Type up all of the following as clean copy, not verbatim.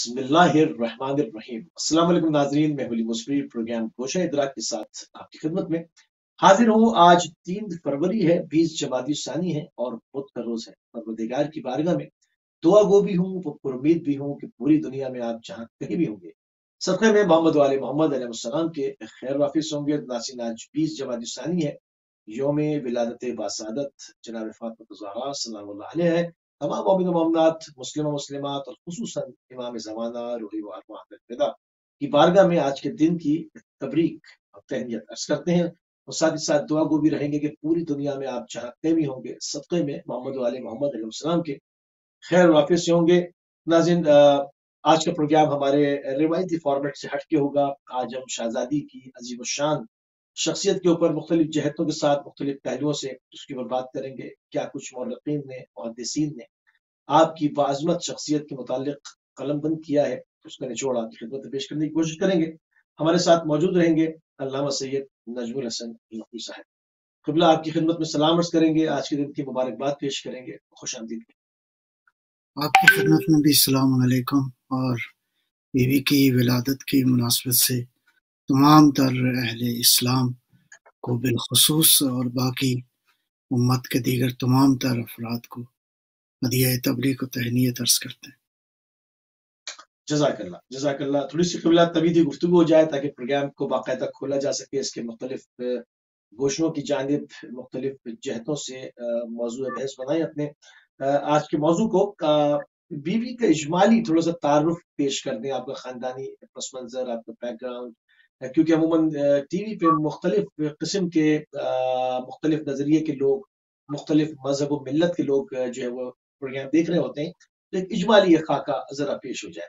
बिस्मिल्लाहिर्रहमानिर्रहीम। अस्सलाम वालेकुम नाज़रीन, मैं वली मुस्फी प्रोग्राम गोशा इदराक के साथ आपकी खिदमत में हाजिर हूँ। आज 3 फरवरी है, 20 जमादी सानी है और बुध का रोज है। परवरदिगार की बारगाह में दुआ गो भी हूँ, वो पुरुमीद भी हूँ कि पूरी दुनिया में आप जहाँ कहीं भी होंगे सदक़े में मोहम्मद वाले मोहम्मद अलैहिस्सलाम के खैर वाफिस होंगे। नाज़रीन, आज 20 जमादी सानी है, योम विलादत बासादत जनाब फातिमा ज़हरा सल्लल्लाहु अलैहा है। तमाम मोमिन मोमिनात, मुस्लिम मुस्लिमात और खुसूसन इमाम ज़माना रूही व अरवाह अल-फ़िदा की बारगाह में आज के दिन की तबरीक और तहनियत अर्ज करते हैं और साथ ही साथ दुआ गो भी रहेंगे कि पूरी दुनिया में आप जहाँ कहीं भी होंगे सदक़े में मोहम्मद वाले मोहम्मद अलैहिस्सलाम के खैर वाफिस से होंगे। नाज़रीन, आज का प्रोग्राम हमारे रिवायती फॉर्मेट से हट के होगा। आज हम शहजादी की अजीम शान शख्सियत के ऊपर मुख्तलिफ जहतों के साथ मुख्तलिफ पहलुओं से उसके ऊपर बात करेंगे। क्या कुछ मौलक़ीन ने मुहद्दिसीन ने आपकी बाज़मत शख्सियत के मुतालिक कलमबंद किया है, उसका निचोड़ आपकी खिदमत में पेश करने की कोशिश करेंगे। हमारे साथ मौजूद रहेंगे अल्लामा सैयद नजमुल हसन नकवी साहब। क़िबला आपकी खिदमत में सलाम अर्ज़ करेंगे, आज के दिन की मुबारकबाद पेश करेंगे। खुशामदीद। आपकी खिदमत में भी अस्सलाम वालेकुम और बीवी की विलादत की मुनासबत से तमाम तर अहले इस्लाम को बिलखुसूस और बाकी उम्मत के दीगर तमाम तर अफराद को हदिया तबरीक और तहनीत अर्ज करते हैं। जज़ाकल्लाह जज़ाकल्लाह। थोड़ी सी क़िबला तवीदी गुफ्तगू हो जाए ताकि प्रोग्राम को बाकायदा खोला जा सके। इसके मुख्तलिफ गोशों की जानिब मुख्तलिफ जहतों से मौजूद बहस बनाए अपने आज के मौजू को। बीवी का इजमाली थोड़ा सा तारुफ पेश कर दें, आपका ख़ानदानी पस मंज़र, आपका बैकग्राउंड, क्योंकि अमूमन टीवी पे मुख्तलिफ किस्म के मुख्तलिफ नज़रिए के लोग, मुख्तलिफ मजहब व मिल्लत के लोग जो है वो प्रोग्राम देख रहे होते हैं। तो एक इजमाली खाका जरा पेश हो जाए।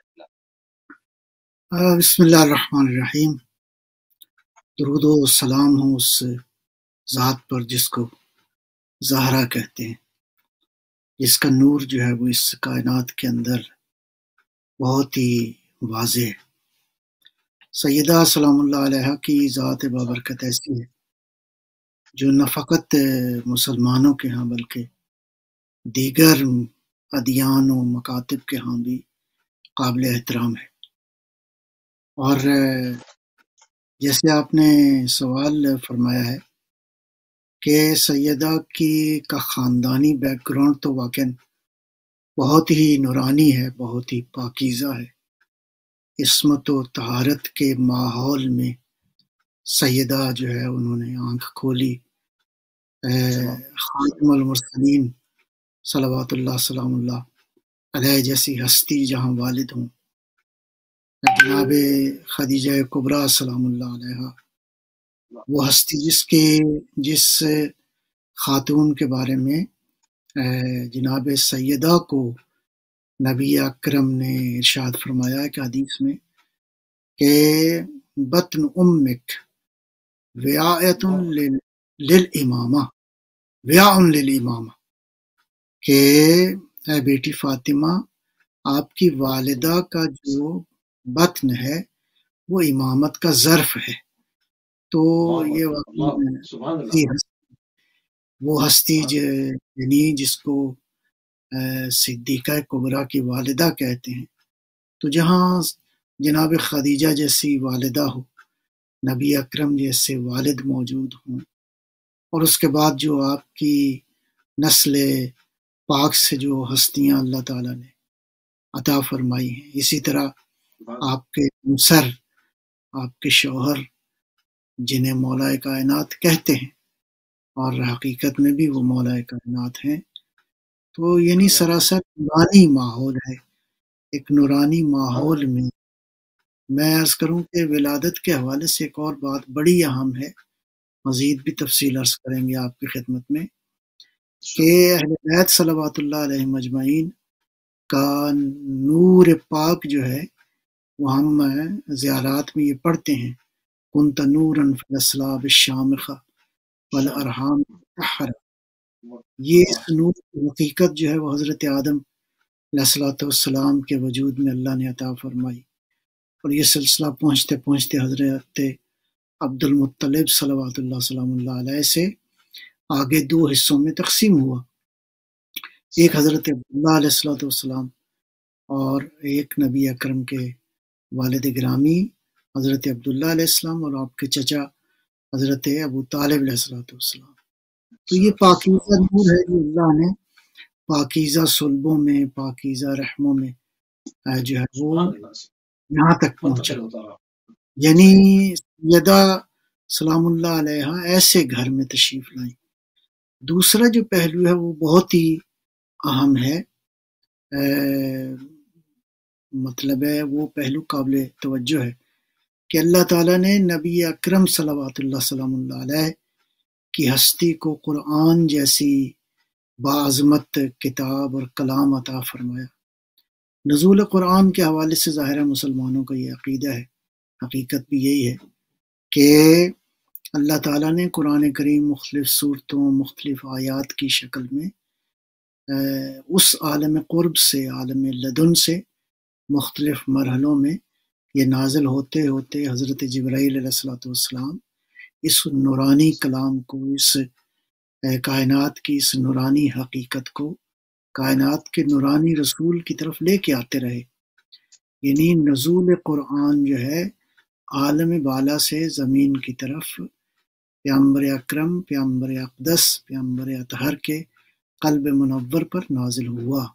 बिस्मिल्लाहिर्रहमानिर्रहीम। दुरूद व सलाम हो उस ज़ात पर जिसको ज़हरा कहते हैं, जिसका नूर जो है वो इस कायनात के अंदर बहुत ही वाज़ेह है। सैयदा सलामुल्लाह अलैहा की ज़ात बाबरकत ऐसी है जो न फ़कत मुसलमानों के यहाँ बल्कि दीगर अदियान व मकातिब के यहाँ भी काबिल एहतराम है। और जैसे आपने सवाल फरमाया है कि सैयदा की का ख़ानदानी बैकग्राउंड तो वाक़ई बहुत ही नूरानी है, बहुत ही पाकीज़ा है। इस्मत व तहारत के माहौल में सैयदा जो है उन्होंने आँख खोली। खातिमुल मुरसलीन सलवातुल्लाह सलामुल्लाह अलैह जैसी हस्ती जहाँ वालिद हों, जनाबे खदीजा कुबरा सलामुल्लाह अलैहा, वो हस्ती जिस खातून के बारे में जनाबे सैयदा को नबी अकरम ने इरशाद फरमाया है कि हदीस में कि बत्न उम्मिक व्यायतुन लिल इमामा, व्याउन लिल इमामा, कि ऐ बेटी फातिमा, आपकी वालिदा का जो बत्न है वो इमामत का ज़र्फ है। तो ये वो हस्ती यानी जिसको सिद्दीक़ा कुबरा की वालिदा कहते हैं। तो जहाँ जनाब खदीजा जैसी वालिदा हो, नबी अकरम जैसे वालिद मौजूद हों, और उसके बाद जो आपकी नस्ल पाक से जो हस्तियाँ अल्लाह ताला ने अता फरमाई हैं, इसी तरह आपके हमसर, आपके शौहर जिन्हें मौलाए कायनात कहते हैं और हकीकत में भी वो मौलाए कायनात हैं, तो यानी सरासर नूरानी माहौल है। एक नूरानी माहौल में मैं अर्ज़ करूँ कि विलादत के हवाले से एक और बात बड़ी अहम है, मज़ीद भी तफ़सील अर्ज़ करेंगे आपकी खिदमत में, कि अहले बैत सलवातुल्लाह अलैहिम अजमईन का नूर पाक जो है वो हम ज़ियारात में ये पढ़ते हैं, कुन्त नूरन फ़िल अस्लाब शामिख़ा वल अरहाम मुतहहरा। ये इस नूर की हकीकत जो है वो हज़रत आदम अलैहिस्सलातु वस्सलाम के वजूद में अल्लाह ने अता फरमाई, और ये सिलसिला पहुँचते पहुँचते हज़रत अब्दुल मुत्तलिब सलवातुल्लाह सलामुल्लाह अलैह से आगे 2 हिस्सों में तक़सीम हुआ। एक हज़रत अब्दुल्लाह अलैहिस्सलातु वस्सलाम اور ایک نبی اکرم کے والد گرامی حضرت عبداللہ علیہ السلام اور آپ کے چچا حضرت ابو طالب علیہ السلام. تو یہ پاکیزہ نور ہے جو اللہ نے پاکیزہ صلبوں میں، پاکیزہ رحموں میں جو ہے وہ یہاں تک پہنچا. یعنی سیدہ سلام اللہ علیہ ایسے گھر میں تشریف لائیں. دوسرا جو پہلو ہے وہ بہت ہی اہم ہے، مطلب ہے وہ پہلو قابل توجہ ہے کہ اللہ تعالیٰ نے نبی اکرم صلوات اللہ سلام اللہ علیہ کی ہستی کو قرآن جیسی باعظمت کتاب اور کلام عطا فرمایا. نزول قرآن کے حوالے سے ظاہر ہے مسلمانوں کا یہ عقیدہ ہے، حقیقت بھی یہی ہے کہ اللہ تعالیٰ نے قرآن کریم مختلف صورتوں، مختلف آیات کی شکل میں اس عالم قرب سے، عالم لدن سے مختلف مرحلوں میں یہ نازل ہوتے ہوتے حضرت جبرائیل علیہ السلام اس نورانی کلام کو، اس کائنات کی اس نورانی حقیقت کو کائنات کے نورانی رسول کی طرف لے کے آتے رہے. یعنی نزول قرآن جو ہے عالم بالا سے زمین کی طرف پیغمبر اکرم، پیغمبر اقدس، پیغمبر اطہر کے قلب منور پر نازل ہوا.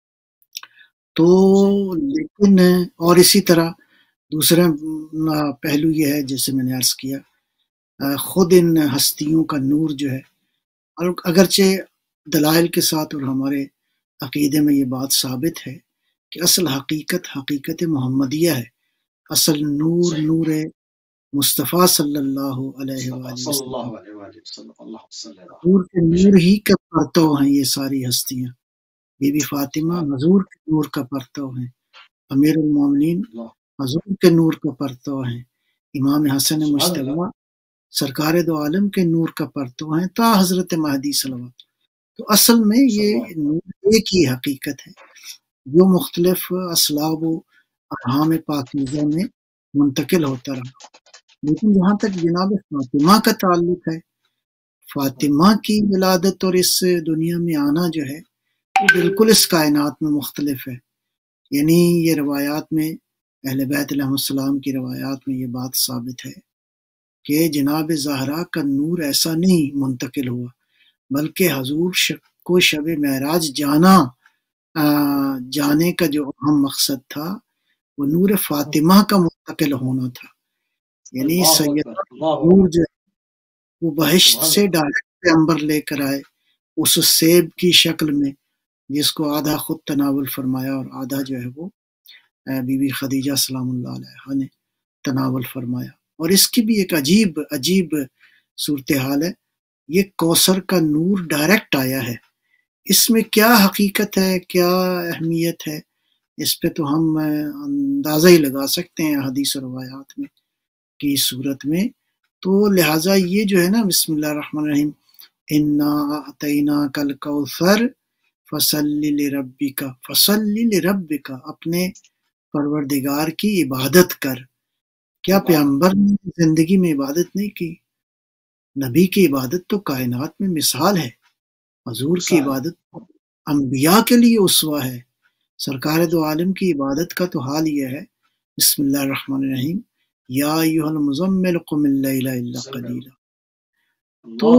تو لیکن اور اسی طرح دوسرا پہلو یہ ہے جیسے میں نے عرض کیا، خود ان ہستیوں کا نور جو ہے، اور اگرچہ دلائل کے ساتھ اور ہمارے عقیدے میں یہ بات ثابت ہے کہ اصل حقیقت محمدیہ ہے. اصل نور نور مصطفیٰ صلی اللہ علیہ وآلہ وسلم، نور کے نور ہی کا پرتو ہیں یہ ساری ہستیاں. بی بی فاطمہ حضور کے نور کا پرتو ہیں، امیر المومنین حضور کے نور کا پرتو ہیں، امام حسن مجتبی سرکار دو عالم کے نور کا پرتو ہیں تا حضرت مہدی صلوات. تو اصل میں یہ نور ایک ہی حقیقت ہے جو مختلف اسلاب و ارحام پاکیزہ میں منتقل ہوتا رہا. لیکن جہاں تک جناب فاطمہ کا تعلق ہے، فاطمہ کی ولادت اور اس دنیا میں آنا جو ہے وہ بالکل اس کائنات میں مختلف ہے. یعنی یہ روایات میں، اہل بیت علیہ السلام کی روایات میں یہ بات ثابت ہے کہ جناب زہرا کا نور ایسا نہیں منتقل ہوا، بلکہ حضور کو شب معراج جانے کا جو اہم مقصد تھا وہ نور فاطمہ کا منتقل ہونا تھا. یعنی سیدہ نور جو ہے وہ بہشت سے ڈائریکٹ پیغمبر لے کر آئے اس سیب کی شکل میں، جس کو آدھا خود تناول فرمایا اور آدھا جو ہے وہ بی بی خدیجہ سلام اللہ علیہ نے تناول فرمایا. اور اس کی بھی ایک عجیب صورتحال ہے. یہ کوثر کا نور ڈائریکٹ آیا ہے، اس میں کیا حقیقت ہے، کیا اہمیت ہے، اس پہ تو ہم اندازہ ہی لگا سکتے ہیں حدیث و روایات میں کی صورت میں. تو لہٰذا یہ جو ہے نا، بسم اللہ الرحمن الرحیم، انا اعطیناک الکوثر فصلی لربک، اپنے پروردگار کی عبادت کر. کیا پیغمبر نے زندگی میں عبادت نہیں کی؟ نبی کی عبادت تو کائنات میں مثال ہے، حضور کی عبادت انبیاء کے لیے اسوہ ہے. سرکار دو عالم کی عبادت کا تو حال یہ ہے، بسم اللہ الرحمن الرحیم، یا ایھا المزمل قم اللیل الا قلیلا. تو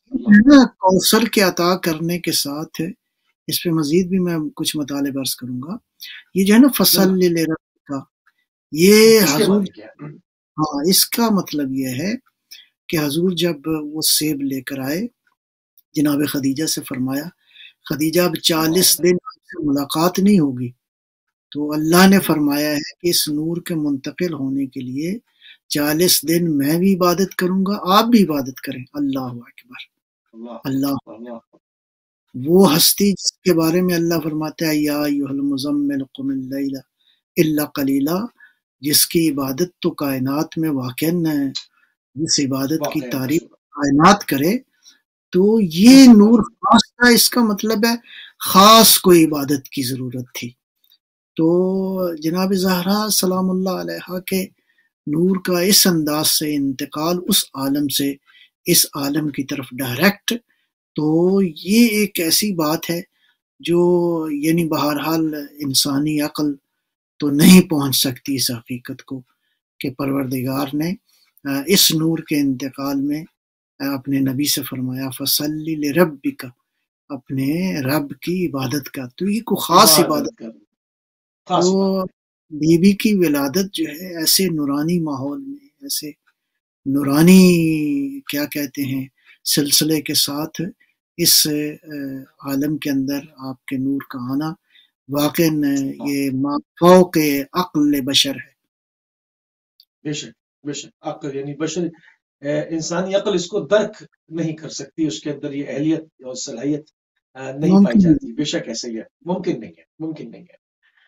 کوثر کے عطا کرنے کے ساتھ اس پہ مزید بھی میں کچھ مطالب عرض کروں گا. یہ جو ہے نا فصل لربک کا، یہ حضور، ہاں اس کا مطلب یہ ہے کہ حضور جب وہ سیب لے کر آئے، جناب خدیجہ سے فرمایا خدیجہ اب 40 دن سے ملاقات نہیں ہوگی، تو اللہ نے فرمایا ہے کہ اس نور کے منتقل ہونے کے لیے 40 دن میں بھی عبادت کروں گا، آپ بھی عبادت کریں. اللہ اکبر، اللہ. وہ ہستی جس کے بارے میں اللہ فرماتا ہے یا ایھا المزمل قم اللیل الا قلیلا، جس کی عبادت تو کائنات میں واقع ہے، جس عبادت کی تعریف کائنات کرے، تو یہ نور خاص تھا. اس کا مطلب ہے خاص کوئی عبادت کی ضرورت تھی. تو جناب زہرا سلام اللہ علیہ کے نور کا اس انداز سے انتقال اس عالم سے اس عالم کی طرف ڈائریکٹ، تو یہ ایک ایسی بات ہے جو یعنی بہرحال انسانی عقل تو نہیں پہنچ سکتی اس حقیقت کو کہ پروردگار نے اس نور کے انتقال میں اپنے نبی سے فرمایا فصلی لربک، اپنے رب کی عبادت کا، تو یہ کوئی خاص عبادت. تو بی بی کی ولادت جو ہے ایسے نورانی ماحول میں، ایسے نورانی کیا کہتے ہیں سلسلے کے ساتھ اس عالم کے اندر آپ کے نور کا آنا واقع یہ فوق عقل بشر ہے. بے شک بے شک، عقل یعنی بشر انسانی عقل اس کو درک نہیں کر سکتی، اس کے اندر یہ اہلیت اور صلاحیت نہیں پائی جاتی. بے شک ایسے ہی ہے، ممکن نہیں ہے، ممکن نہیں ہے.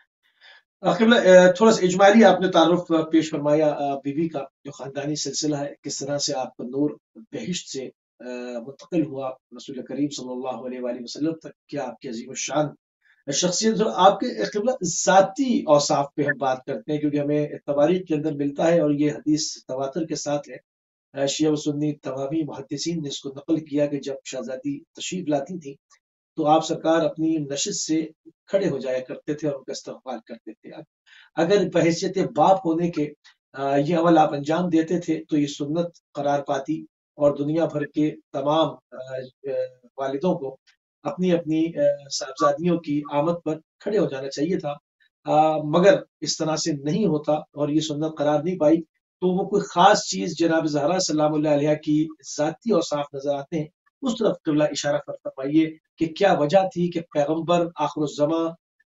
تھوڑا سا اجمالی آپ نے تعارف پیش فرمایا بی بی کا، جو خاندانی سلسلہ ہے، کس طرح سے آپ کا نور بہشت سے منتقل ہوا رسول کریم صلی اللہ علیہ وآلہ وسلم تک. کیا آپ کی عظیم الشان شخصیت. آپ کے قبلہ ذاتی اوصاف پہ ہم بات کرتے ہیں، کیونکہ ہمیں تواریخ کے اندر ملتا ہے اور یہ حدیث تواتر کے ساتھ ہے. شیعہ و سنی تمامی محدثین نے اس کو نقل کیا کہ جب شہزادی تشریف لاتی تھی تو آپ سرکار اپنی نشست سے کھڑے ہو جایا کرتے تھے اور ان کا استقبال کرتے تھے. اگر بحیثیت باپ ہونے کے یہ عمل آپ انجام دیتے تھے تو یہ سنت قرار پاتی اور دنیا بھر کے تمام والدوں کو اپنی اپنی صاحبزادیوں کی آمد پر کھڑے ہو جانا چاہیے تھا. مگر اس طرح سے نہیں ہوتا اور یہ سنت قرار نہیں پائی. تو وہ کوئی خاص چیز جناب زہرا سلام اللہ علیہ کی ذاتی اوصاف نظر آتے ہیں، اس طرف قبلہ اشارہ فرمائیے کہ کیا وجہ تھی کہ پیغمبر آخر الزماں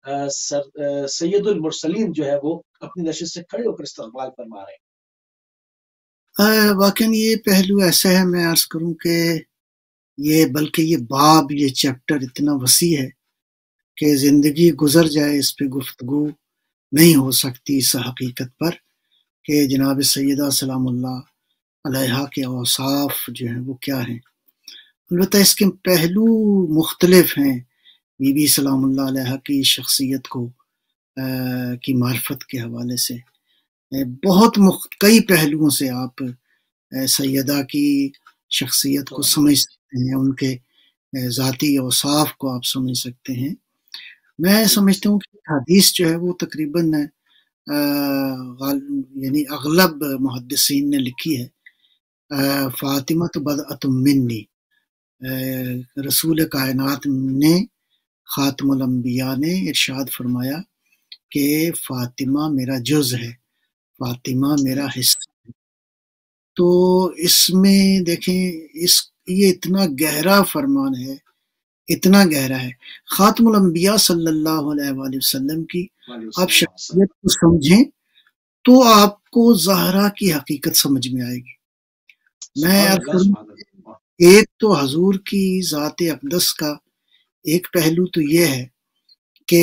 سید المرسلین جو ہے وہ اپنی نشست سے کھڑے ہو کر استقبال فرما رہے ہیں. واقعی یہ پہلو ایسا ہے، میں عرض کروں کہ یہ بلکہ یہ باب، یہ چیپٹر اتنا وسیع ہے کہ زندگی گزر جائے اس پہ گفتگو نہیں ہو سکتی اس حقیقت پر کہ جناب سیدہ سلام اللہ علیہا کے اوصاف جو ہیں وہ کیا ہیں. البتہ اس کے پہلو مختلف ہیں. بی بی سلام اللہ علیہا کی شخصیت کو کی معرفت کے حوالے سے بہت کئی پہلوؤں سے آپ سیدہ کی شخصیت کو سمجھ سکتے ہیں، ان کے ذاتی اوصاف کو آپ سمجھ سکتے ہیں. میں سمجھتا ہوں کہ حدیث جو ہے وہ تقریباً یعنی اغلب محدثین نے لکھی ہے. فاطمہ تو بدعۃ منی، رسول کائنات نے خاتم الانبیاء نے ارشاد فرمایا کہ فاطمہ میرا جز ہے، فاطمہ میرا حصہ ہے. تو اس میں دیکھیں یہ اتنا گہرا فرمان ہے، اتنا گہرا ہے. خاتم الانبیاء صلی اللہ علیہ وآلہ وسلم کی آپ شخصیت کو سمجھیں تو آپ کو زہرا کی حقیقت سمجھ میں آئے گی. میں ایک تو حضور کی ذات اقدس کا ایک پہلو تو یہ ہے کہ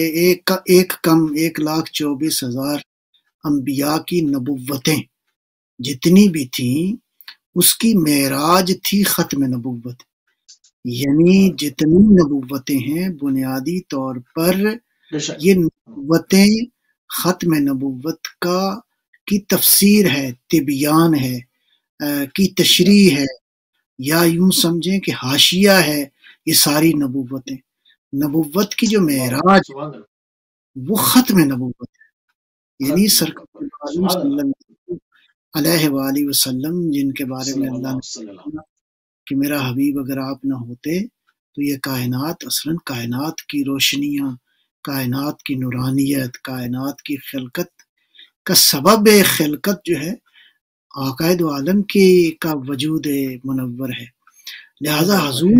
1,24,000 انبیاء کی نبوتیں جتنی بھی تھیں اس کی معراج تھی ختم نبوت. یعنی جتنی نبوتیں ہیں بنیادی طور پر یہ نبوتیں ختم نبوت کی تفسیر ہے، تبیان ہے، کی تشریح ہے، یا یوں سمجھیں کہ حاشیہ ہے یہ ساری نبوتیں. نبوت کی جو معراج وہ ختم نبوت ہے. یعنی سرکار صلی اللہ علیہ وآلہ وسلم جن کے بارے میں اللہ نے کہا کہ میرا حبیب اگر آپ نہ ہوتے تو یہ کائنات اصلاً کائنات کی روشنیاں، کائنات کی نورانیت، کائنات کی خلقت کا سبب خلقت جو ہے عقائد عالم کا وجود منور ہے. لہذا حضور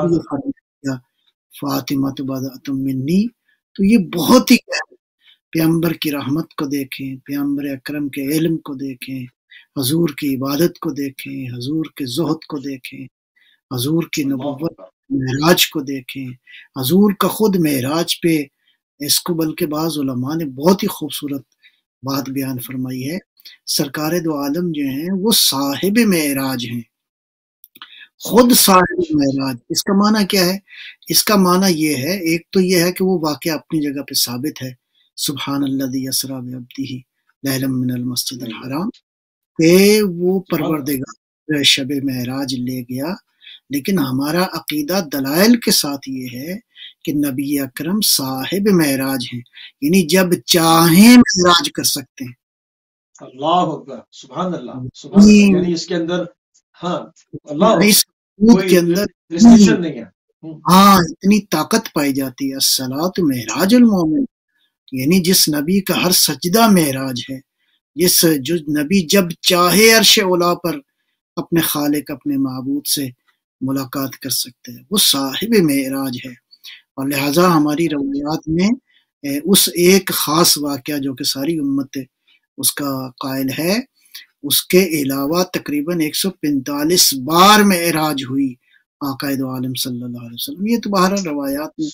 فاطمہ بدعۃ منی تو یہ بہت ہی پیغمبر کی رحمت کو دیکھیں، پیغمبر اکرم کے علم کو دیکھیں، حضور کی عبادت کو دیکھیں، حضور کے زہد کو دیکھیں، حضور کی نبوت معراج کو دیکھیں، حضور کا خود معراج پہ اس کو بلکہ بعض علماء نے بہت ہی خوبصورت بات بیان فرمائی ہے. سرکار دو عالم جو ہیں وہ صاحب معراج ہیں، خود صاحب معراج. اس کا معنی کیا ہے؟ اس کا معنی یہ ہے، ایک تو یہ ہے کہ وہ واقعہ اپنی جگہ پہ ثابت ہے، سبحان الذی اسری بعبدہ لیلا من المسجد الحرام، کہ وہ پروردگار شب معراج لے گیا. لیکن ہمارا عقیدہ دلائل کے ساتھ یہ ہے کہ نبی اکرم صاحب معراج ہیں، یعنی جب چاہیں معراج کر سکتے ہیں۔ اللہ اکبر، سبحان اللہ، سبحان اللہ، یعنی اس کے اندر ہاں اللہ اس وجود کے اندر ریسٹرکشن نہیں ہے۔ ہاں اتنی طاقت پائی جاتی ہے۔ الصلاۃ معراج المومن، یعنی جس نبی کا ہر سجدہ معراج ہے، جو نبی جب چاہے عرش اولا پر اپنے خالق اپنے معبود سے ملاقات کر سکتے ہیں، وہ صاحب معراج ہے۔ اور لہٰذا ہماری روایات میں اس ایک خاص واقعہ جو کہ ساری امت اس کا قائل ہے، اس کے علاوہ تقریباً 145 بار معراج ہوئی آقا دو عالم صلی اللہ علیہ وسلم۔ یہ تو بہرحال روایات میں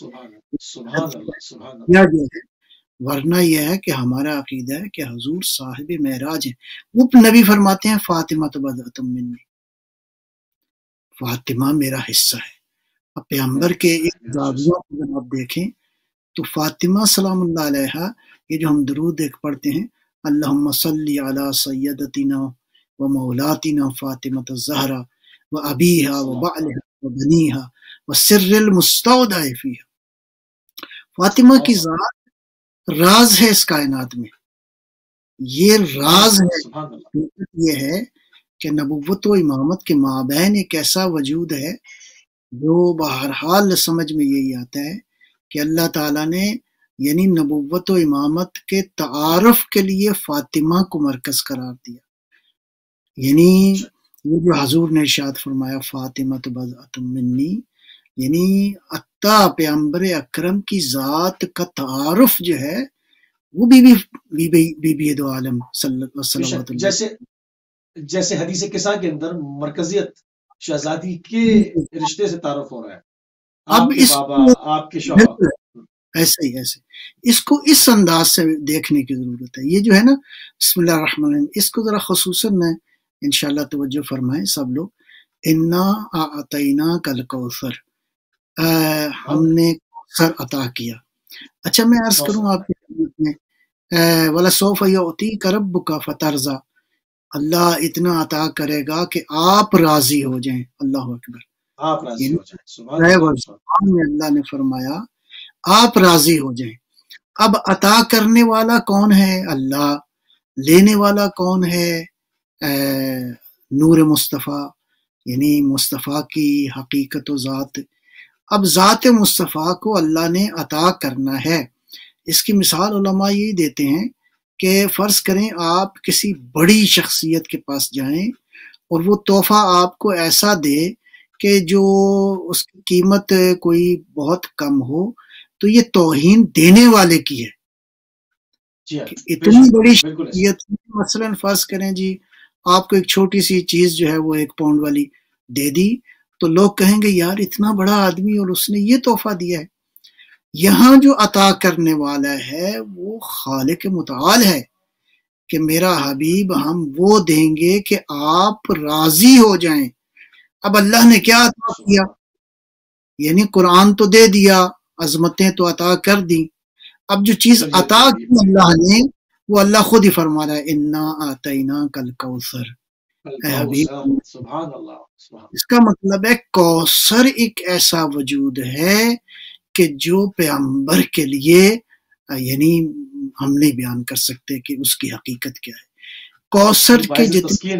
کیا گیا ہے، ورنہ یہ ہے کہ ہمارا عقیدہ ہے کہ حضور صاحب معراج ہیں۔ وہ نبی فرماتے ہیں فاطمہ بضعۃ منی، فاطمہ میرا حصہ ہے۔ اب پیغمبر کے زاویوں کو جب آپ دیکھیں تو فاطمہ سلام اللہ علیہا، یہ جو ہم درود ایک پڑھتے ہیں، اللہم صلی علی سیدتنا و مولاتنا فاطمہ الزہرا و ابیہا و بعلہا و بنیہا و سر المستودع فیہا، فاطمہ کی ذات راز ہے اس کائنات میں، یہ راز ہے۔ یہ ہے کہ نبوت و امامت کے مابین ایک ایسا وجود ہے جو بہرحال سمجھ میں یہی آتا ہے کہ اللہ تعالیٰ نے یعنی نبوت و امامت کے تعارف کے لیے فاطمہ کو مرکز قرار دیا۔ یعنی یہ جو حضور نے ارشاد فرمایا فاطمہ بضعۃ منی، یعنی عطا پیغمبر اکرم کی ذات کا تعارف جو ہے وہ بی بی دو عالم صلی اللہ علیہ وسلم، جیسے حدیث قصہ کے اندر مرکزیت شہزادی کے رشتے سے تعارف ہو رہا ہے، اب اس آپ کے شوہر، ایسے ہی اس کو اس انداز سے دیکھنے کی ضرورت ہے۔ یہ جو ہے نا بسم اللہ الرحمن الرحیم، اس کو ذرا خصوصاً انشاءاللہ توجہ فرمائیں سب لوگ۔ انا اعطیناک الکوثر، ہم نے کوثر عطا کیا۔ اچھا میں عرض کروں آپ کی خدمت میں، وَلَسَوْفَ يُعْطِيكَ رَبُّكَ فَتَرْضَىٰ، اللہ اتنا عطا کرے گا کہ آپ راضی ہو جائیں۔ اللہ اکبر، آپ راضی ہو جائیں۔ اللہ نے فرمایا آپ راضی ہو جائیں۔ اب عطا کرنے والا کون ہے؟ اللہ۔ لینے والا کون ہے؟ نور مصطفیٰ، یعنی مصطفیٰ کی حقیقت و ذات۔ اب ذات مصطفیٰ کو اللہ نے عطا کرنا ہے۔ اس کی مثال علماء یہی دیتے ہیں کہ فرض کریں آپ کسی بڑی شخصیت کے پاس جائیں اور وہ تحفہ آپ کو ایسا دے کہ جو اس کی قیمت کوئی بہت کم ہو، تو یہ توہین دینے والے کی ہے۔ اتنی بڑی شخصیت، مثلا فرض کریں جی آپ کو ایک چھوٹی سی چیز جو ہے وہ 1 پاؤنڈ والی دے دی، تو لوگ کہیں گے یار اتنا بڑا آدمی اور اس نے یہ تحفہ دیا ہے۔ یہاں جو عطا کرنے والا ہے وہ خالق متعال ہے کہ میرا حبیب ہم وہ دیں گے کہ آپ راضی ہو جائیں۔ اب اللہ نے کیا عطا کیا؟ یعنی قرآن تو دے دیا، عظمتیں تو عطا کر دی، اب جو چیز عطا کی اللہ نے وہ اللہ خود ہی فرما رہا ہے انا اعطیناک الکوثر، اے حبیب۔ اس کا مطلب ہے کوثر ایک ایسا وجود ہے کہ جو پیغمبر کے لیے یعنی ہم نہیں بیان کر سکتے کہ اس کی حقیقت کیا ہے۔ کوثر کے جتنے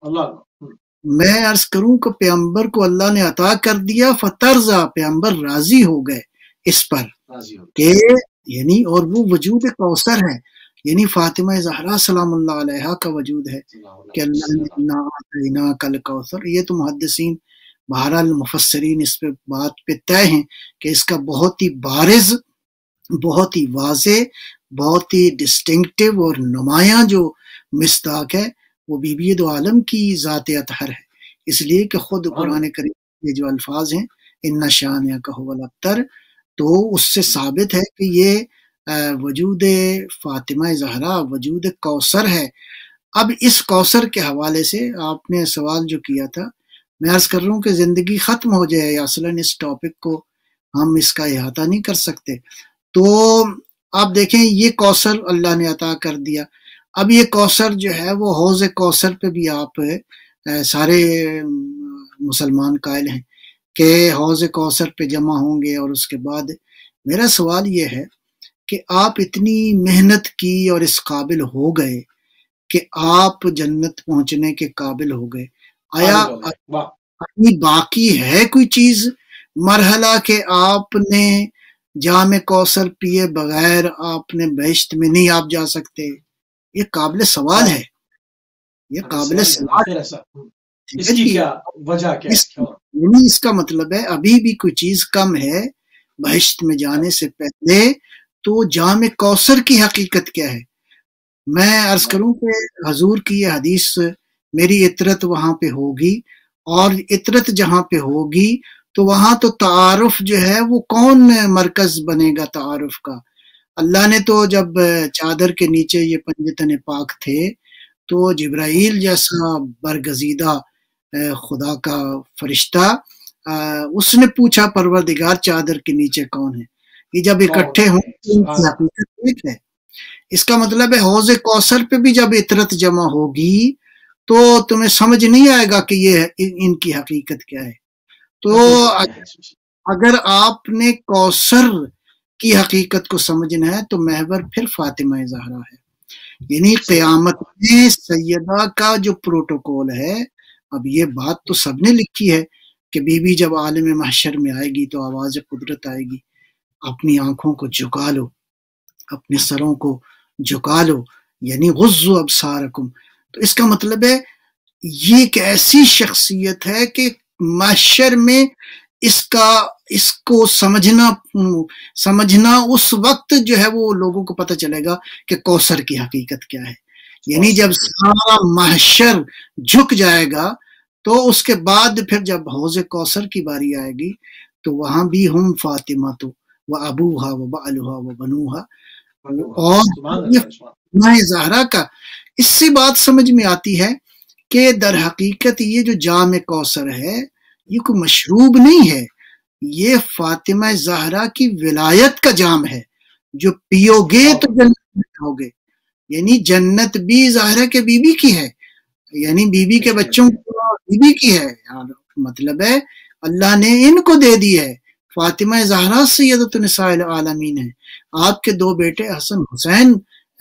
میں عرض کروں کہ پیغمبر کو اللہ نے عطا کر دیا، فترضا، پیغمبر راضی ہو گئے اس پر کہ یعنی اور وہ وجود کوثر ہے، یعنی فاطمہ زہرا سلام اللہ علیہا کا وجود ہے کہ اللہ نے انا اعطیناک الکوثر۔ یہ تو محدثین بہرحال مفسرین اس پہ بات پہ طے ہیں کہ اس کا بہت ہی بارز، بہت ہی واضح، بہت ہی ڈسٹنکٹیو اور نمایاں جو مصداق ہے وہ بی بی دو عالم کی ذات اطہر ہے، اس لیے کہ خود قرآن کریم یہ جو الفاظ ہیں ان شانئک ھو الابتر، تو اس سے ثابت ہے کہ یہ وجود فاطمہ زہرا وجود کوثر ہے۔ اب اس کوثر کے حوالے سے آپ نے سوال جو کیا تھا، میں عرض کر رہا ہوں کہ زندگی ختم ہو جائے اصلاً اس ٹاپک کو ہم اس کا احاطہ نہیں کر سکتے۔ تو آپ دیکھیں یہ کوثر اللہ نے عطا کر دیا۔ اب یہ کوثر جو ہے وہ حوض کوثر پہ بھی آپ سارے مسلمان قائل ہیں کہ حوض کوثر پہ جمع ہوں گے اور اس کے بعد میرا سوال یہ ہے کہ آپ اتنی محنت کی اور اس قابل ہو گئے کہ آپ جنت پہنچنے کے قابل ہو گئے، آیا ابھی باقی ہے کوئی چیز مرحلہ کہ آپ نے جام کوثر پیے بغیر آپ نے بہشت میں نہیں آپ جا سکتے؟ یہ قابل سوال ہے، یہ قابل سوال ہے۔ اس کی کیا وجہ کیا ہے؟ اس کا مطلب ہے ابھی بھی کوئی چیز کم ہے بہشت میں جانے سے پہلے۔ تو جام کوثر کی حقیقت کیا ہے؟ میں عرض کروں کہ حضور کی یہ حدیث، میری عطرت وہاں پہ ہوگی، اور عطرت جہاں پہ ہوگی تو وہاں تو تعارف جو ہے وہ کون مرکز بنے گا تعارف کا؟ اللہ نے تو جب چادر کے نیچے یہ پنجتن پاک تھے تو جبرائیل جیسا برگزیدہ خدا کا فرشتہ اس نے پوچھا پروردگار چادر کے نیچے کون ہے؟ یہ جب اکٹھے ہوں تو ان کی حقیقت ایک ہے۔ اس کا مطلب ہے حوض کوثر پہ بھی جب عطرت جمع ہوگی تو تمہیں سمجھ نہیں آئے گا کہ یہ ان کی حقیقت کیا ہے۔ تو اگر آپ نے کوثر کی حقیقت کو سمجھنا ہے تو محور پھر فاطمہ زہرا ہے، یعنی قیامت میں سیدہ کا جو پروٹوکول ہے۔ اب یہ بات تو سب نے لکھی ہے کہ بی بی جب عالم محشر میں آئے گی تو آواز قدرت آئے گی، اپنی آنکھوں کو جھکا لو، اپنے سروں کو جھکا لو، یعنی غضوا ابصارکم۔ تو اس کا مطلب ہے یہ ایک ایسی شخصیت ہے کہ محشر میں اس کو سمجھنا اس وقت جو ہے وہ لوگوں کو پتہ چلے گا کہ کوثر کی حقیقت کیا ہے۔ یعنی جب سارا محشر جھک جائے گا تو اس کے بعد پھر جب حوض کوثر کی باری آئے گی تو وہاں بھی ہم فاطمہ تو و ابوہا و بعلہا و بنوہا، اور یہ زہرا کا اس سے بات سمجھ میں آتی ہے کہ در حقیقت یہ جو جام کوثر ہے یہ کوئی مشروب نہیں ہے، یہ فاطمہ زہرا کی ولایت کا جام ہے جو پیو گے تو جنت میں جاؤ گے۔ یعنی جنت بھی زہرا کے بی بی کی ہے، یعنی بی بی کے بچوں کو بی بی کی ہے، مطلب ہے اللہ نے ان کو دے دی ہے۔ فاطمہ زہرا سیدۃ النساء العالمین ہے، آپ کے دو بیٹے حسن حسین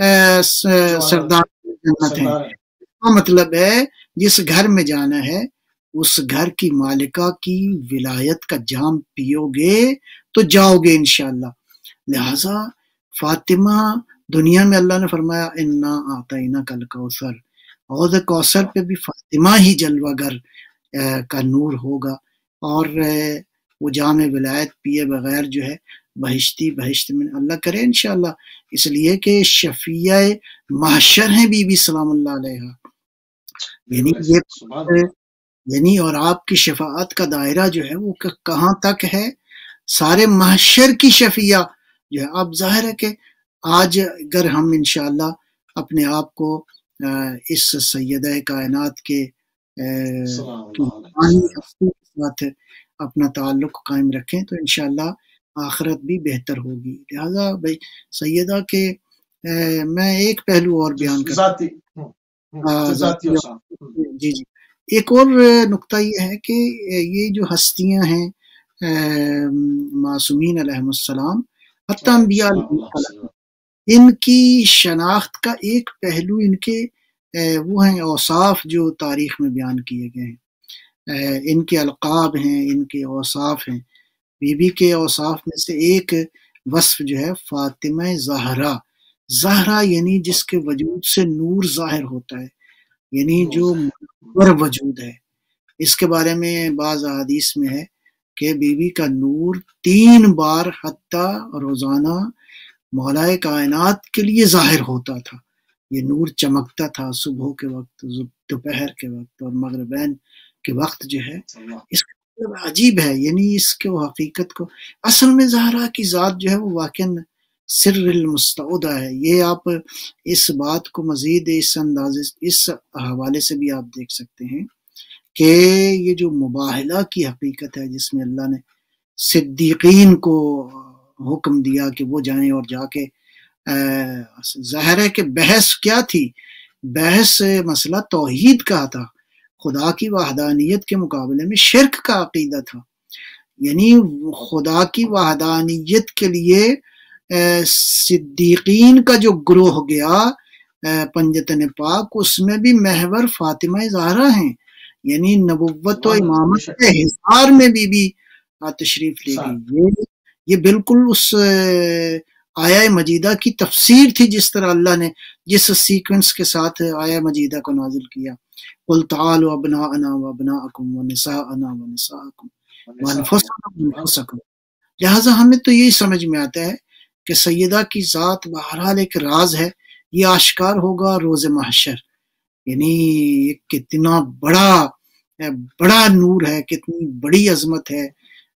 سردار جنت ہیں۔ مطلب ہے جس گھر میں جانا ہے اس گھر کی مالکہ کی ولایت کا جام پیو گے تو جاؤ گے انشاءاللہ۔ لہذا فاطمہ دنیا میں اللہ نے فرمایا انا اعطیناک الکوثر، حوض کوثر پہ بھی فاطمہ ہی جلوہ گر کا نور ہوگا، اور وہ جام ولایت پیے بغیر جو ہے بہشت میں اللہ کرے انشاءاللہ، اس لیے کہ شفیع محشر ہیں بی بی سلام اللہ علیہ، یعنی اور آپ کی شفاعت کا دائرہ جو ہے وہ کہاں تک ہے؟ سارے محشر کی شفیع جو ہے۔ اب ظاہر ہے کہ آج اگر ہم انشاءاللہ اپنے آپ کو اس سیدہ کائنات کے ساتھ اپنا تعلق قائم رکھیں تو انشاءاللہ آخرت بھی بہتر ہوگی۔ لہذا بھائی سیدہ کے میں ایک پہلو اور بیان کرتا جی ایک اور نقطہ یہ ہے کہ یہ جو ہستیاں ہیں معصومین علیہم السلام، حتی انبیاء ان کی شناخت کا ایک پہلو ان کے وہ ہیں اوصاف جو تاریخ میں بیان کیے گئے ہیں، ان کے القاب ہیں، ان کے اوصاف ہیں۔ بی بی کے اوصاف میں سے ایک وصف جو ہے فاطمہ زہرا، زہرا یعنی جس کے وجود سے نور ظاہر ہوتا ہے، یعنی جو منور وجود ہے۔ اس کے بارے میں بعض احادیث میں ہے کہ بی بی کا نور 3 بار حتیٰ روزانہ مولا کائنات کے لیے ظاہر ہوتا تھا، یہ نور چمکتا تھا صبح کے وقت، دوپہر کے وقت اور مغربین کے وقت جو ہے۔ اس کا مطلب عجیب ہے، یعنی اس کو حقیقت کو اصل میں زہرا کی ذات جو ہے وہ واقعاً سر المستودع ہے۔ یہ آپ اس بات کو مزید اس اندازے اس حوالے سے بھی آپ دیکھ سکتے ہیں کہ یہ جو مباہلہ کی حقیقت ہے جس میں اللہ نے صدیقین کو حکم دیا کہ وہ جائیں اور جا کے ظاہر ہے کہ بحث کیا تھی؟ بحث مسئلہ توحید کا تھا، خدا کی وحدانیت کے مقابلے میں شرک کا عقیدہ تھا۔ یعنی خدا کی وحدانیت کے لیے صدیقین کا جو گروہ گیا پنجتن پاک، اس میں بھی محور فاطمہ زہرا ہیں، یعنی نبوت و امامت کے حصار میں بی تشریف لے گئی۔ یہ بالکل اس آیہ مجیدہ کی تفسیر تھی، جس طرح اللہ نے جس سیکوینس کے ساتھ آیہ مجیدہ کو نازل کیا، قُلْ تَعَالُوا أَبْنَاءَنَا وَأَبْنَاءَكُمْ وَنِسَاءَنَا وَنِسَاءَكُمْ وَأَنفُسَنَا وَأَنفُسَكُمْ۔ لہٰذا ہمیں تو یہی سمجھ میں آتا ہے کہ سیدہ کی ذات بہرحال ایک راز ہے، یہ آشکار ہوگا روز محشر، یعنی کتنا بڑا نور ہے، کتنی بڑی عظمت ہے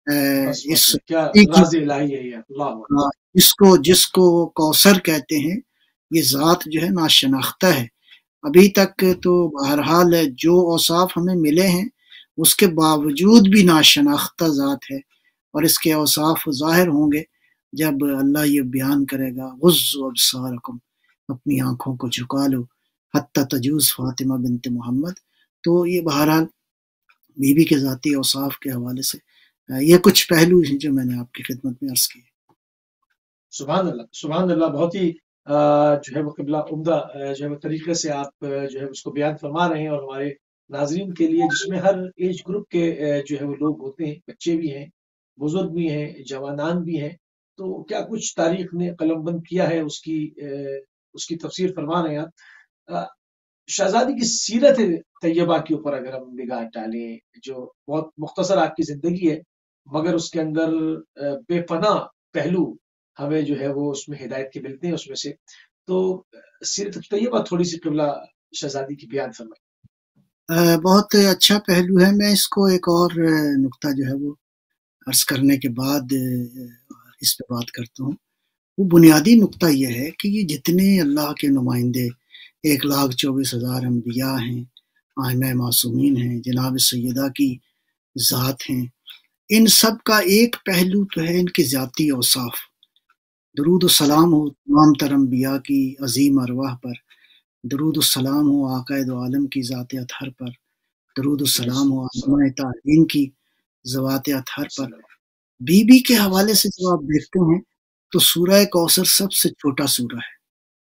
جس کو کوثر کہتے ہیں، یہ ذات جو ہے ناشناختہ ہے۔ ابھی تک تو بہرحال جو اوصاف ہمیں ملے ہیں اس کے باوجود بھی ناشناختہ ذات ہے، اور اس کے اوصاف ظاہر ہوں گے جب اللہ یہ بیان کرے گا غضوا ابصارکم، اپنی آنکھوں کو جھکا لو، حتی تجوز فاطمہ بنت محمد۔ تو یہ بہرحال بی بی کے ذاتی اوصاف کے حوالے سے یہ کچھ پہلو ہیں جو میں نے آپ کی خدمت میں عرض کیے۔ سبحان اللہ، سبحان اللہ، بہت ہی جو ہے وہ قبلہ عمدہ جو ہے وہ طریقے سے آپ جو ہے اس کو بیان فرما رہے ہیں، اور ہمارے ناظرین کے لیے جس میں ہر ایج گروپ کے جو ہے وہ لوگ ہوتے ہیں، بچے بھی ہیں، بزرگ بھی ہیں، جوانان بھی ہیں، تو کیا کچھ تاریخ نے قلم بند کیا ہے اس کی تفسیر فرما رہے ہیں آپ۔ شہزادی کی سیرت طیبہ کے اوپر اگر ہم نگاہ ڈالیں، جو بہت مختصر آپ کی زندگی ہے مگر اس کے اندر بے پناہ پہلو ہمیں جو ہے وہ اس میں ہدایت کے ملتے ہیں، اس میں سے تو سیرت طیبہ تھوڑی سی قبلہ شہزادی کی بیان فرمائیں۔ بہت اچھا پہلو ہے۔ میں اس کو ایک اور نقطہ جو ہے وہ عرض کرنے کے بعد اس پہ بات کرتا ہوں۔ وہ بنیادی نقطہ یہ ہے کہ یہ جتنے اللہ کے نمائندے 1,24,000 انبیاء ہیں، آئمہ معصومین ہیں، جناب سیدہ کی ذات ہیں، ان سب کا ایک پہلو تو ہے ان کی ذاتی اوصاف۔ درود و سلام ہو تمام تر انبیاء کی عظیم ارواح پر، درود و سلام ہو آقا دو عالم کی ذات اطہر پر، درود و سلام ہو عالمہ تعظیم کی ذوات اطہر پر۔ بی بی کے حوالے سے جو آپ دیکھتے ہیں تو سورہ کوثر سب سے چھوٹا سورہ ہے،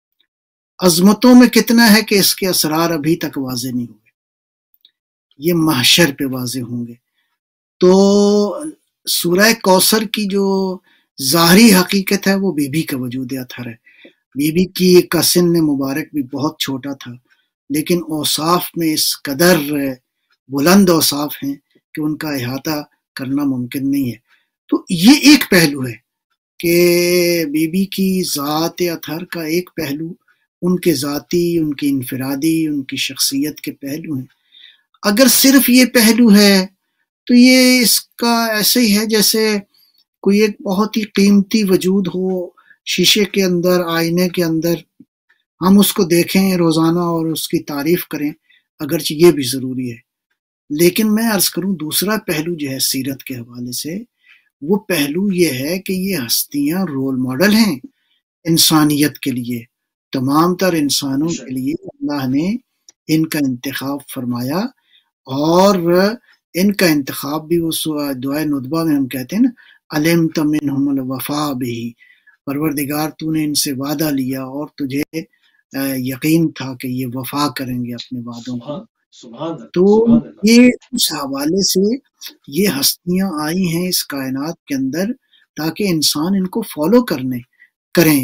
عظمتوں میں کتنا ہے کہ اس کے اسرار ابھی تک واضح نہیں ہوئے، یہ محشر پہ واضح ہوں گے۔ تو سورہ کوثر کی جو ظاہری حقیقت ہے وہ بی بی کا وجود اطہر ہے۔ بی بی کی کا سن مبارک بھی بہت چھوٹا تھا، لیکن اوصاف میں اس قدر بلند اوصاف ہیں کہ ان کا احاطہ کرنا ممکن نہیں ہے۔ تو یہ ایک پہلو ہے کہ بی بی کی ذات اطہر کا ایک پہلو ان کے ذاتی، ان کی انفرادی، ان کی شخصیت کے پہلو ہیں۔ اگر صرف یہ پہلو ہے تو یہ اس کا ایسے ہی ہے جیسے کوئی ایک بہت ہی قیمتی وجود ہو شیشے کے اندر، آئینے کے اندر، ہم اس کو دیکھیں روزانہ اور اس کی تعریف کریں، اگرچہ یہ بھی ضروری ہے، لیکن میں عرض کروں دوسرا پہلو جو ہے سیرت کے حوالے سے، وہ پہلو یہ ہے کہ یہ ہستیاں رول ماڈل ہیں انسانیت کے لیے، تمام تر انسانوں کے لیے اللہ نے ان کا انتخاب فرمایا، اور ان کا انتخاب بھی وہ دعائے ندبہ میں ہم کہتے ہیں نا، علمت منہم الوفا بہ، پروردگار تو نے ان سے وعدہ لیا اور تجھے یقین تھا کہ یہ وفا کریں گے اپنے وعدوں کو۔ تو یہ اس حوالے سے یہ ہستیاں آئی ہیں اس کائنات کے اندر تاکہ انسان ان کو فالو کریں،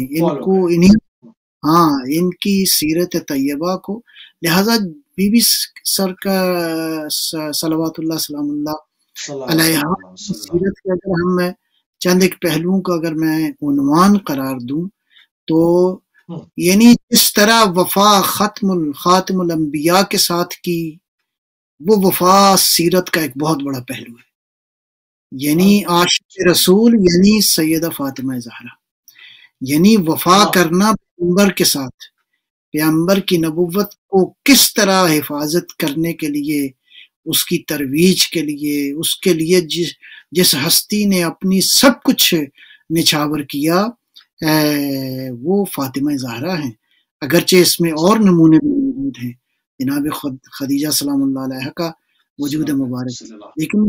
ان کی سیرت طیبہ کو۔ لہذا بی بی سر کا صلوات اللہ سلام اللہ علیہ سیرت کے اگر ہم چند ایک پہلوؤں کو اگر میں عنوان قرار دوں تو یعنی جس طرح وفا خاتم الانبیاء کے ساتھ کی، وہ وفا سیرت کا ایک بہت بڑا پہلو ہے، یعنی عاشق رسول یعنی سیدہ فاطمہ زہرا، یعنی وفا کرنا پیغمبر کے ساتھ، پیغمبر کی نبوت کو کس طرح حفاظت کرنے کے لیے، اس کی ترویج کے لیے، اس کے لیے جس ہستی نے اپنی سب کچھ نچھاور کیا وہ فاطمہ زہرا ہیں، اگرچہ اس میں اور نمونے بھی موجود ہیں، جناب خدیجہ سلام اللہ علیہ کا وجود مبارک، لیکن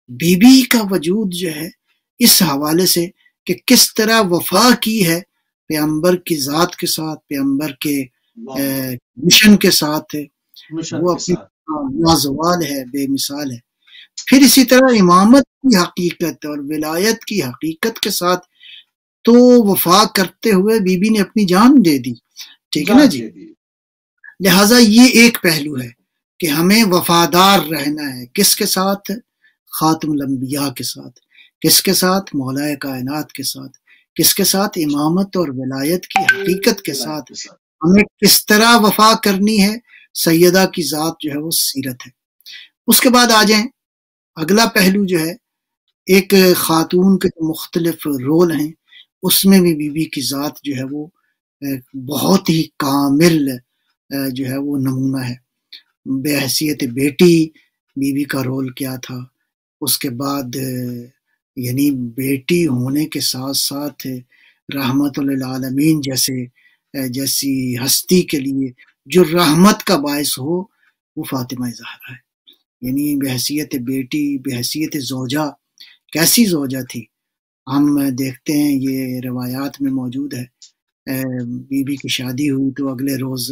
بی بی کا وجود جو ہے اس حوالے سے کہ کس طرح وفا کی ہے پیغمبر کی ذات کے ساتھ، پیغمبر کے مشن کے ساتھ، وہ اپنی لازوال ہے، بے مثال ہے۔ پھر اسی طرح امامت کی حقیقت اور ولایت کی حقیقت کے ساتھ تو وفا کرتے ہوئے بی بی نے اپنی جان دے دی، ٹھیک ہے نا جی۔ لہٰذا یہ ایک پہلو ہے کہ ہمیں وفادار رہنا ہے، کس کے ساتھ؟ خاتم الانبیاء کے ساتھ۔ کس کے ساتھ؟ مولا کائنات کے ساتھ۔ کس کے ساتھ؟ امامت اور ولایت کی حقیقت کے ساتھ۔ ہمیں کس طرح وفا کرنی ہے؟ سیدہ کی ذات جو ہے وہ سیرت ہے۔ اس کے بعد آ جائیں، اگلا پہلو جو ہے ایک خاتون کے مختلف رول ہیں، اس میں بھی بی بی کی ذات جو ہے وہ بہت ہی کامل جو ہے وہ نمونہ ہے۔ بے حیثیت بیٹی بی بی کا رول کیا تھا، اس کے بعد یعنی بیٹی ہونے کے ساتھ ساتھ رحمت للعالمین جیسی ہستی کے لیے جو رحمت کا باعث ہو وہ فاطمہ زہرا ہے۔ یعنی بے حیثیت بیٹی، بے حیثیت زوجہ، کیسی زوجہ تھی؟ ہم دیکھتے ہیں یہ روایات میں موجود ہے، بی بی کی شادی ہوئی تو اگلے روز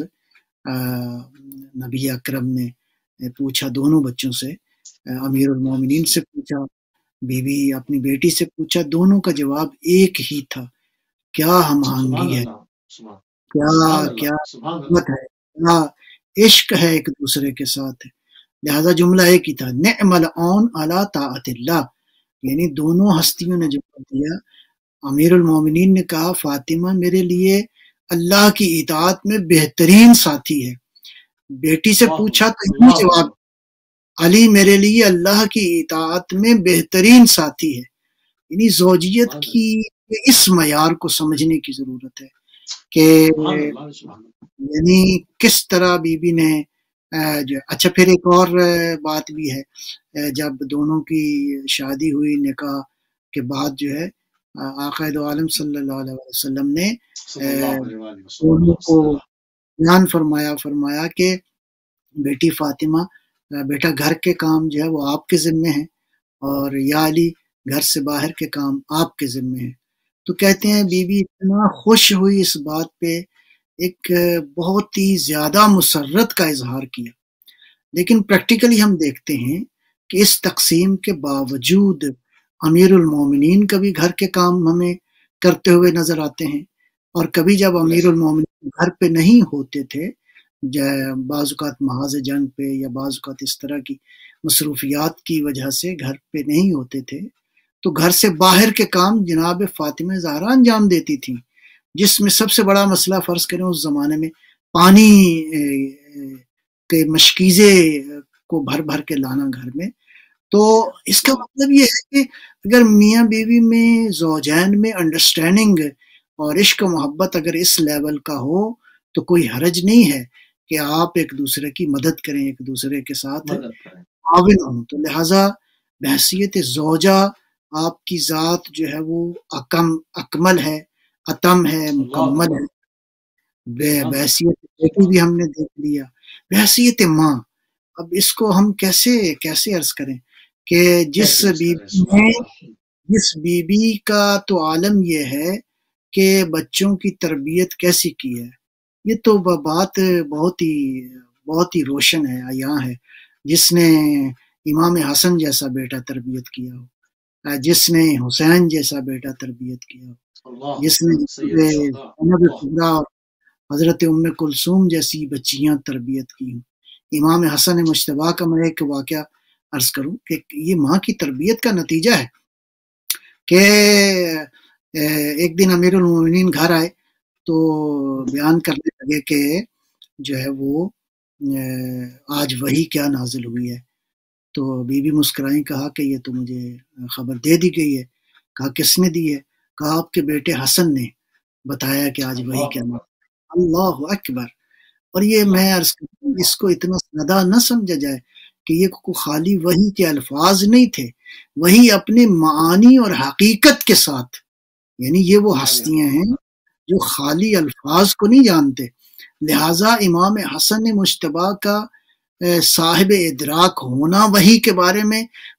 نبی اکرم نے پوچھا دونوں بچوں سے، امیر المومنین سے پوچھا، بی بی اپنی بیٹی سے پوچھا، دونوں کا جواب ایک ہی تھا، کیا ہم آہنگی ہے، کیا محبت ہے، کیا عشق ہے ایک دوسرے کے ساتھ۔ لہذا جملہ ایک ہی تھا، نعم العون علی طاعت اللہ، یعنی دونوں ہستیوں نے جواب دیا۔ امیر المومنین نے کہا فاطمہ میرے لیے اللہ کی اطاعت میں بہترین ساتھی ہے۔ بیٹی سے پوچھا تو یہی جواب، علی میرے لیے اللہ کی اطاعت میں بہترین ساتھی ہے۔ یعنی زوجیت کی اس معیار کو سمجھنے کی ضرورت ہے کہ یعنی کس طرح بی بی نے اچھا پھر ایک اور بات بھی ہے، جب دونوں کی شادی ہوئی نکاح کے بعد جو ہے آقا دو عالم صلی اللہ علیہ وسلم نے دونوں کو بیان فرمایا کہ بیٹی فاطمہ، بیٹا گھر کے کام جو ہے وہ آپ کے ذمے ہیں، اور یا علی گھر سے باہر کے کام آپ کے ذمے ہیں۔ تو کہتے ہیں بی بی اتنا خوش ہوئی اس بات پہ، ایک بہت ہی زیادہ مسرت کا اظہار کیا۔ لیکن پریکٹیکلی ہم دیکھتے ہیں کہ اس تقسیم کے باوجود امیر المومنین کبھی گھر کے کام ہمیں کرتے ہوئے نظر آتے ہیں، اور کبھی جب امیر المومنین گھر پہ نہیں ہوتے تھے، بعض اوقات محاذ جنگ پہ یا بعض اوقات اس طرح کی مصروفیات کی وجہ سے گھر پہ نہیں ہوتے تھے، تو گھر سے باہر کے کام جناب فاطمہ زہرا انجام دیتی تھیں، جس میں سب سے بڑا مسئلہ فرض کریں اس زمانے میں پانی کے مشکیزے کو بھر بھر کے لانا گھر میں۔ تو اس کا مطلب یہ ہے کہ اگر میاں بیوی میں زوجین میں انڈرسٹینڈنگ اور عشق و محبت اگر اس لیول کا ہو تو کوئی حرج نہیں ہے کہ آپ ایک دوسرے کی مدد کریں، ایک دوسرے کے ساتھ معاون ہوں۔ تو لہٰذا بحیثیت زوجہ آپ کی ذات جو ہے وہ اکمل ہے، اتم ہے، مکمل ہے۔ بحیثیت بیٹی بھی ہم نے دیکھ لیا، بحیثیت ماں اب اس کو ہم کیسے عرض کریں کہ جس بی بی کا تو عالم یہ ہے کہ بچوں کی تربیت کیسی کی ہے، یہ تو بات بہت ہی روشن ہے، عیاں ہے۔ جس نے امام حسن جیسا بیٹا تربیت کیا ہو، جس نے حسین جیسا بیٹا تربیت کیا ہو، جس نے حضرت ام کلثوم جیسی بچیاں تربیت کی ہوں۔ امام حسن مجتبیٰ کا میں ایک واقعہ عرض کروں کہ یہ ماں کی تربیت کا نتیجہ ہے کہ ایک دن امیر المومنین گھر آئے تو بیان کرنے لگے کہ جو ہے وہ آج وحی کیا نازل ہوئی ہے۔ تو بی بی مسکرائیں، کہا کہ یہ تو مجھے خبر دے دی گئی ہے۔ کہا کس نے دی ہے؟ کہا آپ کے بیٹے حسن نے بتایا کہ آج وحی کیا نازل۔ اللہ اکبر۔ اور یہ میں عرض کروں اس کو اتنا سادہ نہ سمجھا جائے کہ یہ خالی وحی کے الفاظ نہیں تھے، وحی اپنے معانی اور حقیقت کے ساتھ، یعنی یہ وہ ہستیاں ہیں جو خالی الفاظ کو نہیں جانتے۔ لہٰذا امام حسن مجتبیٰ کا صاحب ادراک ہونا وحی کے بارے میں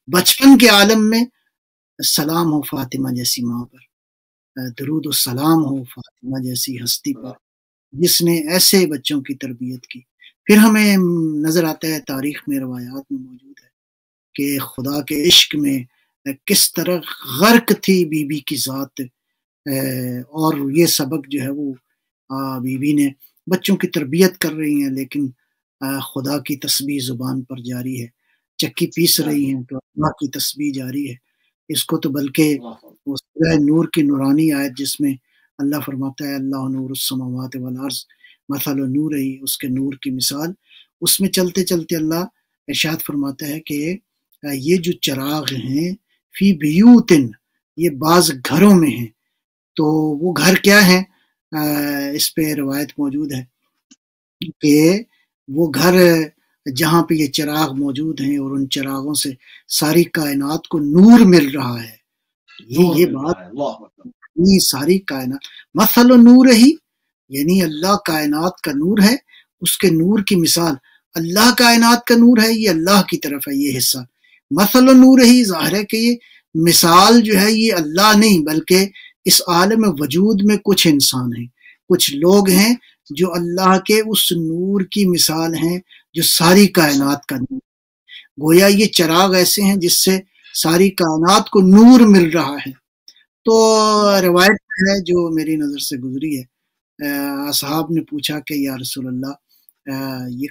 بچپن کے عالم میں سلام ہو فاطمہ جیسی ماں پر، درود و سلام ہو فاطمہ جیسی ہستی پر جس نے ایسے بچوں کی تربیت کی۔ پھر ہمیں نظر آتا ہے تاریخ میں، روایات میں موجود ہے کہ خدا کے عشق میں کس طرح غرق تھی بی بی کی ذات، اور یہ سبق جو ہے وہ بی بی نے بچوں کی تربیت کر رہی ہیں، لیکن خدا کی تسبیح زبان پر جاری ہے، چکی پیس رہی ہیں تو اللہ کی تسبیح جاری ہے۔ اس کو تو بلکہ وہ سورہ نور کی نورانی آیت جس میں اللہ فرماتا ہے اللہ نور السماوات والارض مثل نور ہی، اس کے نور کی مثال، اس میں چلتے چلتے اللہ ارشاد فرماتا ہے کہ یہ جو چراغ ہیں فی بیوتن، یہ بعض گھروں میں ہیں۔ تو وہ گھر کیا ہیں؟ اس پہ روایت موجود ہے کہ وہ گھر جہاں پہ یہ چراغ موجود ہیں اور ان چراغوں سے ساری کائنات کو نور مل رہا ہے۔ یہ بات ساری کائنات مثل نور ہی، یعنی اللہ کائنات کا نور ہے، اس کے نور کی مثال اللہ کائنات کا نور ہے، یہ اللہ کی طرف ہے یہ حصہ۔ مثل نور ہی، ظاہر ہے کہ یہ مثال جو ہے یہ اللہ نہیں بلکہ اس عالم وجود میں کچھ انسان ہیں، کچھ لوگ ہیں جو اللہ کے اس نور کی مثال ہیں جو ساری کائنات کا نور، گویا یہ چراغ ایسے ہیں جس سے ساری کائنات کو نور مل رہا ہے۔ تو روایت ہے جو میری نظر سے گزری ہے، اصحاب نے پوچھا کہ یا رسول اللہ یہ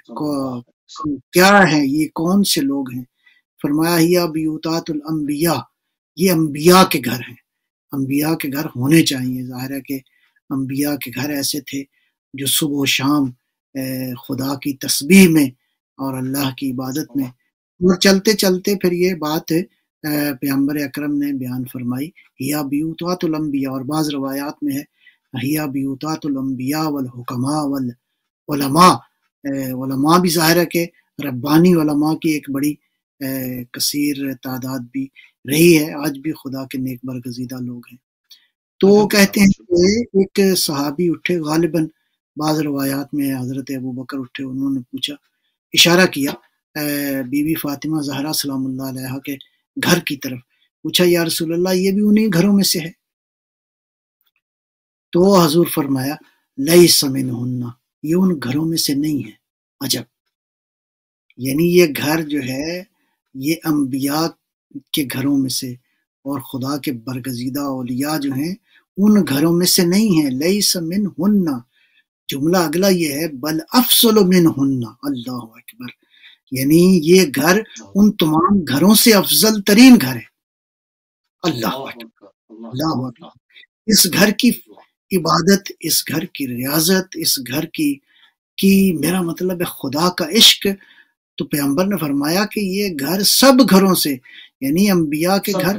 کیا ہے، یہ کون سے لوگ ہیں؟ فرمایا ہیا بیوتات الانبیاء، یہ انبیاء کے گھر ہیں، انبیاء کے گھر ہونے چاہیے۔ ظاہر ہے کہ انبیاء کے گھر ایسے تھے جو صبح و شام خدا کی تسبیح میں اور اللہ کی عبادت میں، اور چلتے چلتے پھر یہ بات پیغمبر اکرم نے بیان فرمائی ہیا بیوتات الانبیاء، اور بعض روایات میں ہے ہیا بیوتات الانبیاء والحکماء والعلماء، علماء بھی ظاہر ہے کہ ربانی علماء کی ایک بڑی کثیر تعداد بھی رہی ہے، آج بھی خدا کے نیک برگزیدہ لوگ ہیں۔ تو کہتے ہیں کہ ایک صحابی اٹھے، غالباً بعض روایات میں حضرت ابو بکر اٹھے، انہوں نے پوچھا، اشارہ کیا بی بی فاطمہ زہرا سلام اللہ علیہا کے گھر کی طرف، پوچھا یا رسول اللہ یہ بھی انہی گھروں میں سے ہے؟ تو حضور فرمایا لیس منہن، یہ ان گھروں میں سے نہیں ہے۔ عجب، یعنی یہ گھر جو ہے یہ انبیاء کے گھروں میں سے اور خدا کے برگزیدہ اولیاء جو ہیں ان گھروں میں سے نہیں ہیں۔ لیس منہن، جملہ اگلا یہ ہے بل افضل منہن، اللہ اکبر، یعنی یہ گھر ان تمام گھروں سے افضل ترین گھر ہے۔ اللہ اکبر، اللہ اکبر، اس گھر کی عبادت، اس گھر کی ریاضت، اس گھر کی میرا مطلب ہے خدا کا عشق، تو پیغمبر نے فرمایا کہ یہ گھر سب گھروں سے، یعنی انبیاء کے گھر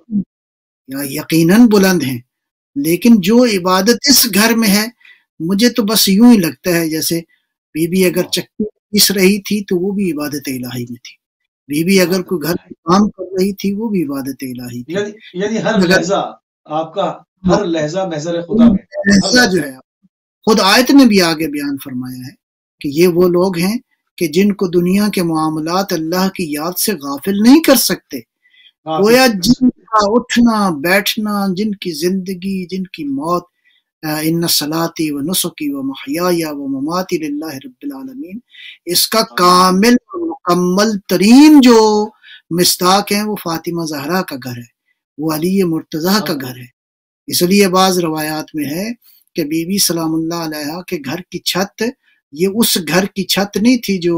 یقیناً بلند ہیں، لیکن جو عبادت اس گھر میں ہے مجھے تو بس یوں ہی لگتا ہے جیسے بی بی اگر چکی پیس رہی تھی تو وہ بھی عبادت الہی میں تھی، بی بی اگر کوئی گھر کام کر رہی تھی وہ بھی عبادت الہی تھی، یعنی ہر لہجہ آپ کا، ہر لہجہ محضر خدا میں، لہجہ جو ہے خود آیت نے بھی آگے بیان فرمایا ہے کہ یہ وہ لوگ ہیں کہ جن کو دنیا کے معاملات اللہ کی یاد سے غافل نہیں کر سکتے، گویا جن کا اٹھنا بیٹھنا، جن کی زندگی، جن کی موت، ان صلاتی و نسکی و محیای و مماتی للہ رب العالمین، اس کا کامل مکمل ترین جو مصداق ہیں وہ فاطمہ زہرا کا گھر ہے، وہ علی مرتضیٰ کا گھر ہے۔ اس لیے بعض روایات میں ہے کہ بی بی سلام اللہ علیہا کے گھر کی چھت یہ اس گھر کی چھت نہیں تھی جو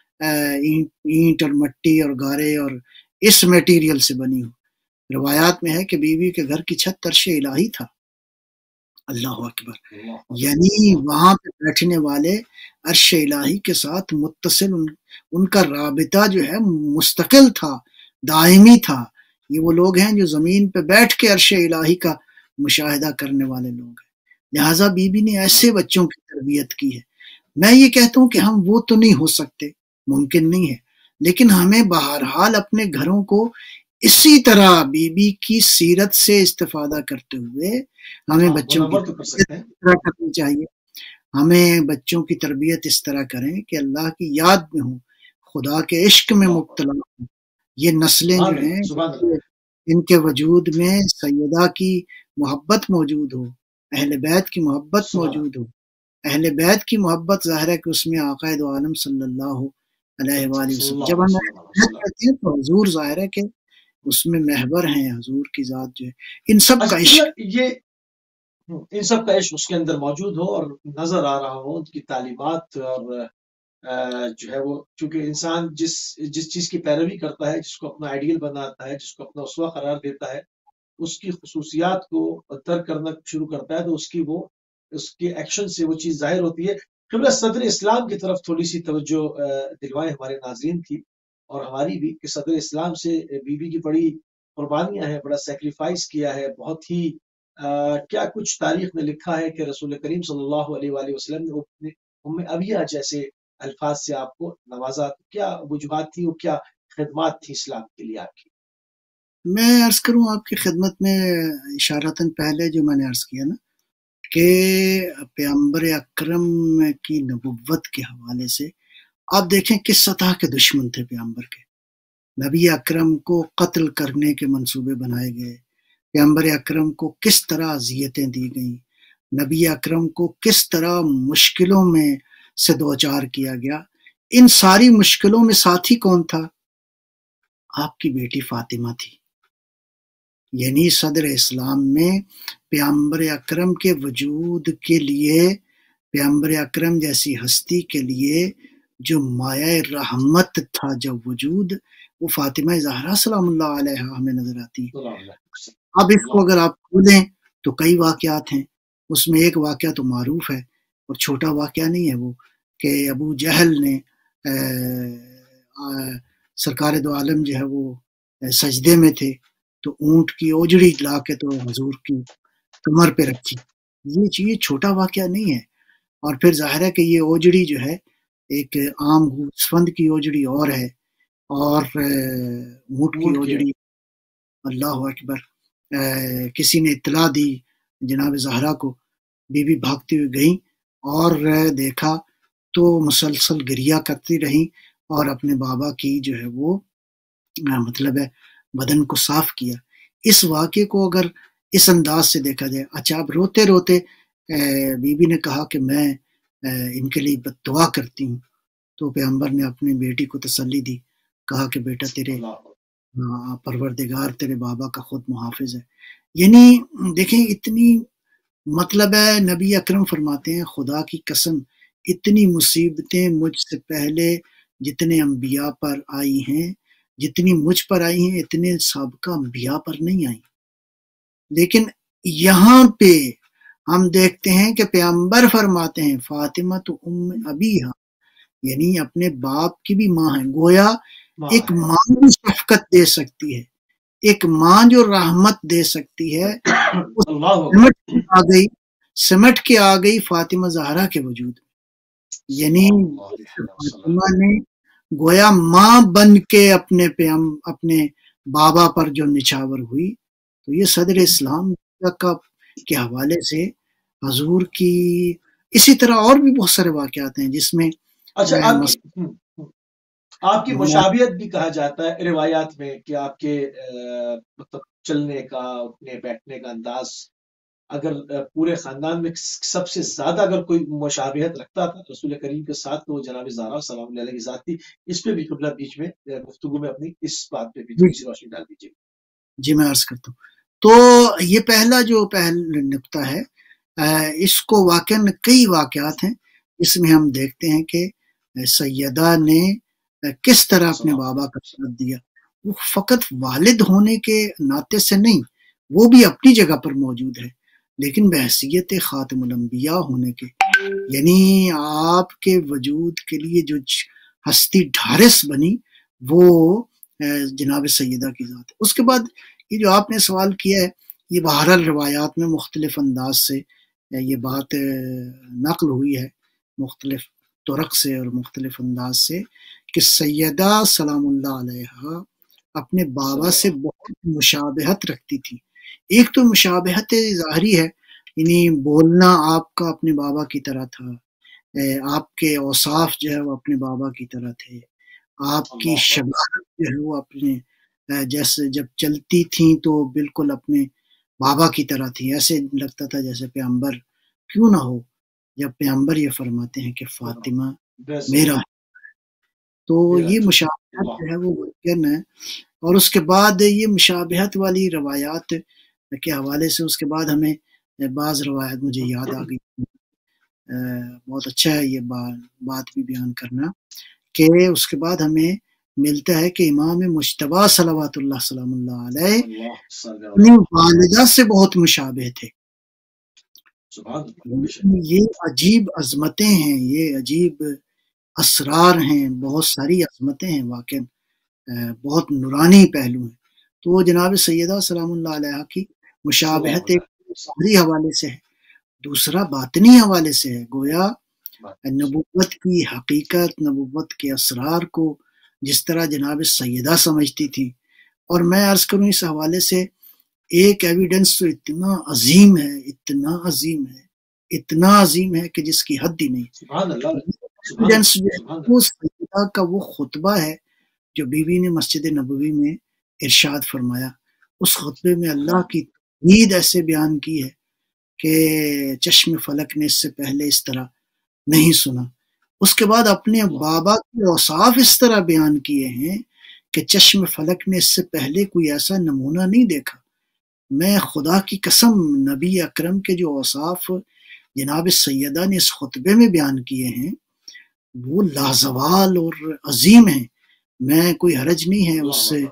اینٹ اور مٹی اور گارے اور اس میٹیریل سے بنی ہو، روایات میں ہے کہ بی بی کے گھر کی چھت عرش الہی تھا۔ اللہ اکبر، یعنی وہاں پہ بیٹھنے والے عرش الہی کے ساتھ متصل ان کا رابطہ جو ہے مستقل تھا، دائمی تھا۔ یہ وہ لوگ ہیں جو زمین پہ بیٹھ کے عرش الہی کا مشاہدہ کرنے والے لوگ ہیں، لہٰذا بی بی نے ایسے بچوں کی تربیت کی ہے۔ میں یہ کہتا ہوں کہ ہم وہ تو نہیں ہو سکتے، ممکن نہیں ہے، لیکن ہمیں بہرحال اپنے گھروں کو اسی طرح بی بی کی سیرت سے استفادہ کرتے ہوئے ہمیں بچوں کی طرح کرنی چاہیے، ہمیں بچوں کی تربیت اس طرح کریں کہ اللہ کی یاد میں ہوں، خدا کے عشق میں مبتلا ہوں، یہ نسلیں جو ہیں ان کے وجود میں سیدہ کی محبت موجود ہو، اہل بیت کی محبت موجود ہو۔ اہل بیت کی محبت ظاہر ہے کہ اس میں آقائد عالم صلی اللہ علیہ وآلہ وسلم، جب ہم اہل بیت کہتے ہیں تو حضور ظاہر ہے کہ اس میں محور ہیں، حضور کی ذات جو ہے ان سب کا عشق، یہ ان سب کا عشق اس کے اندر موجود ہو اور نظر آ رہا ہو، ان کی تعلیمات اور جو ہے وہ، چونکہ انسان جس چیز کی پیروی کرتا ہے، جس کو اپنا آئیڈیل بناتا ہے، جس کو اپنا اسوہ قرار دیتا ہے، اس کی خصوصیات کو ترک کرنا شروع کرتا ہے، تو اس کے ایکشن سے وہ چیز ظاہر ہوتی ہے۔ قبلہ صدر اسلام کی طرف تھوڑی سی توجہ دلوائیں ہمارے ناظرین کی اور ہماری بھی، کہ صدر اسلام سے بی بی کی بڑی قربانیاں ہیں، بڑا سیکریفائس کیا ہے، بہت ہی کیا کچھ تاریخ میں لکھا ہے کہ رسول کریم صلی اللہ علیہ وآلہ وسلم نے اپنے ام ابیہ جیسے الفاظ سے آپ کو نوازا۔ کیا وجوہات تھی اور کیا خدمات تھی اسلام کے لیے آپ کی؟ میں عرض کروں آپ کی خدمت میں اشارتاً پہلے جو میں نے عرض کیا نا کہ پیغمبر اکرم کی نبوت کے حوالے سے آپ دیکھیں کس سطح کے دشمن تھے پیغمبر کے۔ نبی اکرم کو قتل کرنے کے منصوبے بنائے گئے، پیغمبر اکرم کو کس طرح اذیتیں دی گئیں، نبی اکرم کو کس طرح مشکلوں میں سے دوچار کیا گیا۔ ان ساری مشکلوں میں ساتھی کون تھا؟ آپ کی بیٹی فاطمہ تھی۔ یعنی صدر اسلام میں پیغمبر اکرم کے وجود کے لیے، پیغمبر اکرم جیسی ہستی کے لیے جو مایہ رحمت تھا جب وجود، وہ فاطمہ زہرا سلام اللہ علیہا ہمیں نظر آتی ہے۔ اب اس کو اگر آپ کھولیں تو کئی واقعات ہیں، اس میں ایک واقعہ تو معروف ہے اور چھوٹا واقعہ نہیں ہے، وہ کہ ابو جہل نے سرکار دو عالم جو ہے وہ سجدے میں تھے تو اونٹ کی اوجڑی لا کے تو حضور کی کمر پہ رکھی۔ یہ چیز چھوٹا واقعہ نہیں ہے۔ اور پھر ظاہر ہے کہ یہ اوجڑی جو ہے ایک عام گوسفند کی اوجڑی اور ہے، اور اونٹ کی اوجڑی، اللہ اکبر، کسی نے اطلاع دی جناب زہرا کو، بی بی بھاگتی ہوئی گئیں اور دیکھا تو مسلسل گریہ کرتی رہیں اور اپنے بابا کی جو ہے وہ مطلب ہے بدن کو صاف کیا۔ اس واقعے کو اگر اس انداز سے دیکھا جائے، اچھا اب روتے روتے بی بی نے کہا کہ میں ان کے لیے دعا کرتی ہوں، تو پیغمبر نے اپنی بیٹی کو تسلی دی، کہا کہ بیٹا تیرے پروردگار تیرے بابا کا خود محافظ ہے۔ یعنی دیکھیں اتنی مطلب ہے، نبی اکرم فرماتے ہیں خدا کی قسم اتنی مصیبتیں مجھ سے پہلے جتنے انبیاء پر آئی ہیں، جتنی مجھ پر آئی ہیں، اتنے سابقہ انبیاء پر نہیں آئی۔ لیکن یہاں پہ ہم دیکھتے ہیں کہ پیغمبر فرماتے ہیں فاطمہ تو ام ابیہا، یعنی اپنے باپ کی بھی ماں ہے۔ گویا ایک ماں جو شفقت دے سکتی ہے، ایک ماں جو رحمت دے سکتی ہے، سمٹ کے آ گئی فاطمہ زہرا کے وجود میں۔ یعنی فاطمہ نے گویا ماں بن کے اپنے بابا پر جو نچھاور ہوئی، تو یہ صدر اسلام کے حوالے سے حضور کی اسی طرح اور بھی بہت سارے واقعات ہیں جس میں آپ کی مشابہت بھی کہا جاتا ہے روایات میں کہ آپ کے مطلب چلنے کا، اٹھنے بیٹھنے کا انداز، اگر پورے خاندان میں سب سے زیادہ اگر کوئی مشابہت رکھتا تھا رسول کریم کے ساتھ تو وہ جناب زہرا سلام اللہ علیہ کی ذات تھی۔ اس پہ بھی قبلہ بیچ میں گفتگو میں اپنی اس بات پہ بھی تھوڑی سی روشنی ڈال دیجیے۔ جی میں عرض کرتا ہوں، تو یہ پہلا نقطہ ہے، اس کو واقعاً کئی واقعات ہیں اس میں ہم دیکھتے ہیں کہ سیدہ نے کس طرح اپنے بابا کا ساتھ دیا۔ وہ فقط والد ہونے کے ناطے سے نہیں، وہ بھی اپنی جگہ پر موجود ہے، لیکن بحیثیت خاتم الانبیاء ہونے کے، یعنی آپ کے وجود کے لیے جو ہستی ڈھارس بنی وہ جناب سیدہ کی ذات ہے۔ اس کے بعد یہ جو آپ نے سوال کیا ہے، یہ بہرحال روایات میں مختلف انداز سے یہ بات نقل ہوئی ہے، مختلف طرق سے اور مختلف انداز سے، کہ سیدہ سلام اللہ علیہا اپنے بابا سے بہت مشابہت رکھتی تھی۔ ایک تو مشابہت ظاہری ہے، یعنی بولنا آپ کا اپنے بابا کی طرح تھا، آپ کے اوصاف جو ہے وہ اپنے بابا کی طرح تھے، آپ کی اللہ اکبر، شباہت جو ہے وہ اپنے جیسے جب چلتی تھیں تو بالکل اپنے بابا کی طرح تھی، ایسے لگتا تھا جیسے پیغمبر کیوں نہ ہو، جب پیغمبر یہ فرماتے ہیں کہ فاطمہ بے میرا سبب ہے۔ تو میرا یہ چشمہ، مشابہت اللہ جو ہے وہ ممکن ہے، اور اس کے بعد یہ مشابہت والی روایات کے حوالے سے اس کے بعد ہمیں بعض روایت مجھے یاد آ گئی، بہت اچھا ہے یہ بات بھی بیان کرنا، کہ اس کے بعد ہمیں ملتا ہے کہ امام مجتبیٰ صلوات اللہ سلام اللہ علیہ اللہ صلی اپنی اللہ والدہ سے بہت مشابہ تھے۔ سبحان اللہ، بے شک، یہ عجیب عظمتیں ہیں، یہ عجیب اسرار ہیں، بہت ساری عظمتیں ہیں واقع، بہت نورانی پہلو ہیں۔ تو وہ جناب سیدہ سلام اللہ علیہ کی سلام مشابہت ایک اللہ، ظاہری حوالے سے ہے، دوسرا باطنی حوالے سے ہے، گویا نبوت کی حقیقت، نبوت کے اسرار کو جس طرح جناب سیدہ سمجھتی تھی، اور میں عرض کروں اس حوالے سے ایک ایویڈنس تو اتنا عظیم ہے، اتنا عظیم ہے، اتنا عظیم ہے کہ جس کی حد ہی نہیں۔ سبحان اللہ، سبحان ایویڈنس جو اللہ، ہے سبحان وہ اللہ، سیدہ کا وہ خطبہ ہے جو بیوی نے مسجد نبوی میں ارشاد فرمایا۔ اس خطبے میں اللہ کی توحید ایسے بیان کی ہے کہ چشم فلک نے اس سے پہلے اس طرح نہیں سنا۔ اس کے بعد اپنے بابا کے اوصاف اس طرح بیان کیے ہیں کہ چشم فلک نے اس سے پہلے کوئی ایسا نمونہ نہیں دیکھا۔ میں خدا کی قسم، نبی اکرم کے جو اوصاف جناب سیدہ نے اس خطبے میں بیان کیے ہیں وہ لازوال اور عظیم ہیں۔ میں کوئی حرج نہیں ہے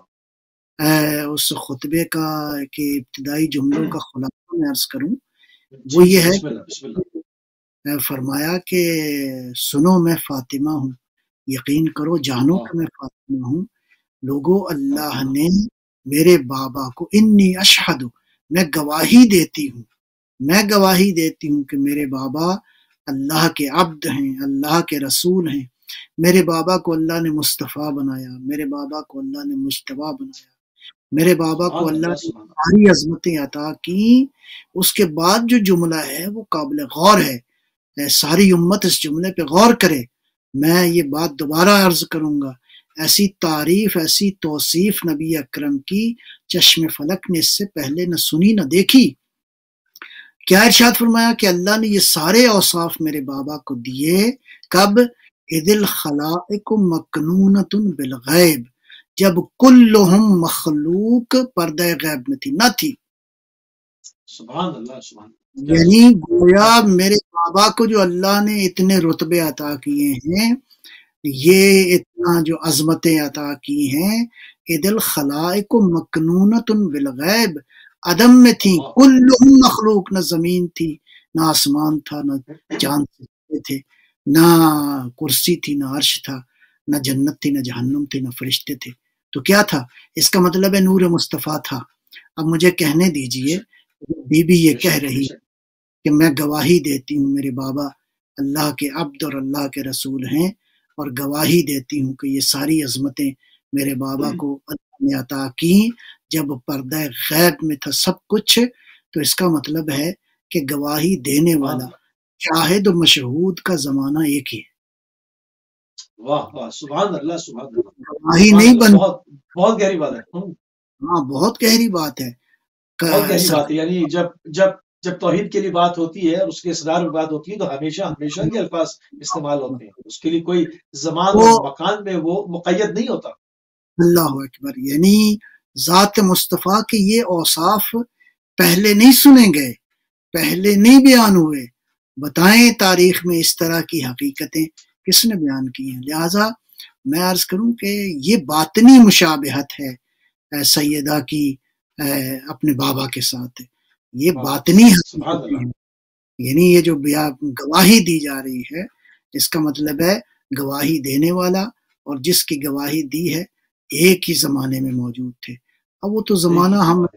اس خطبے کا کہ ابتدائی جملوں کا خلاصہ میں عرض کروں، وہ یہ ہے بسم اللہ، بسم اللہ، فرمایا کہ سنو میں فاطمہ ہوں، یقین کرو جانو کہ میں فاطمہ ہوں، لوگوں اللہ نے میرے بابا کو انی اشہد، میں گواہی دیتی ہوں، میں گواہی دیتی ہوں کہ میرے بابا اللہ کے عبد ہیں، اللہ کے رسول ہیں، میرے بابا کو اللہ نے مصطفیٰ بنایا، میرے بابا کو اللہ نے مجتبیٰ بنایا، میرے بابا کو سبحان اللہ اللہ، نے سبحان اللہ، ساری عظمتیں عطا کی۔ اس کے بعد جو جملہ ہے وہ قابل غور ہے، ساری امت اس جملے پہ غور کرے۔ میں یہ بات دوبارہ عرض کروں گا، ایسی تعریف، ایسی توصیف نبی اکرم کی چشم فلک نے اس سے پہلے نہ سنی نہ دیکھی۔ کیا ارشاد فرمایا کہ اللہ نے یہ سارے اوصاف میرے بابا کو دیے، کب؟ اذ الخلائق مکنونۃ بالغیب، جب کلہم مخلوق پردہ غیب میں تھی، نہ تھی۔ سبحان اللہ، سبحان اللہ، یعنی گویا میرے بابا کو جو اللہ نے اتنے رتبے عطا کیے ہیں، یہ اتنا جو عظمتیں عطا کی ہیں، اذ الخلائق مکنونۃ بالغیب، عدم میں تھی، کلہم مخلوق، نہ زمین تھی، نہ آسمان تھا، نہ چاند تھے، نہ کرسی تھی، نہ عرش تھا، نہ جنت تھی، نہ جہنم تھی، نہ فرشتے تھے۔ تو کیا تھا؟ اس کا مطلب ہے نور مصطفیٰ تھا۔ اب مجھے کہنے دیجئے، بی بی یہ کہہ رہی کہ میں گواہی دیتی ہوں میرے بابا اللہ کے عبد اور اللہ کے رسول ہیں، اور گواہی دیتی ہوں کہ یہ ساری عظمتیں میرے بابا کو اللہ نے عطا کی جب پردہ غیب میں تھا سب کچھ۔ تو اس کا مطلب ہے کہ گواہی دینے والا، شاہد و مشہود کا زمانہ ایک ہی ہے۔ واہ واہ، سبحان اللہ، سبحان اللہ، گواہی نہیں بن، بہت گہری بات ہے، ہاں بہت گہری بات ہے۔ بہت گہری بات ہے۔ یعنی جب توحید کے لیے بات ہوتی ہے اور اس کے اسرار میں بات ہوتی ہے تو ہمیشہ ہمیشہ کے الفاظ استعمال ہوتے ہیں، اس کے لیے کوئی زمان اور مکان میں وہ مقید نہیں ہوتا۔ اللہ اکبر، یعنی ذات مصطفیٰ کے یہ اوصاف پہلے نہیں سنے گئے، پہلے نہیں بیان ہوئے، بتائیں تاریخ میں اس طرح کی حقیقتیں کس نے بیان کی ہیں؟ لہٰذا میں عرض کروں کہ یہ باطنی مشابہت ہے سیدہ کی اپنے بابا کے ساتھ، یہ باطنی حقیقتیں ہیں۔ یعنی یہ جو گواہی دی جا رہی ہے، اس کا مطلب ہے گواہی دینے والا اور جس کی گواہی دی ہے ایک ہی زمانے میں موجود تھے۔ اب وہ تو زمانہ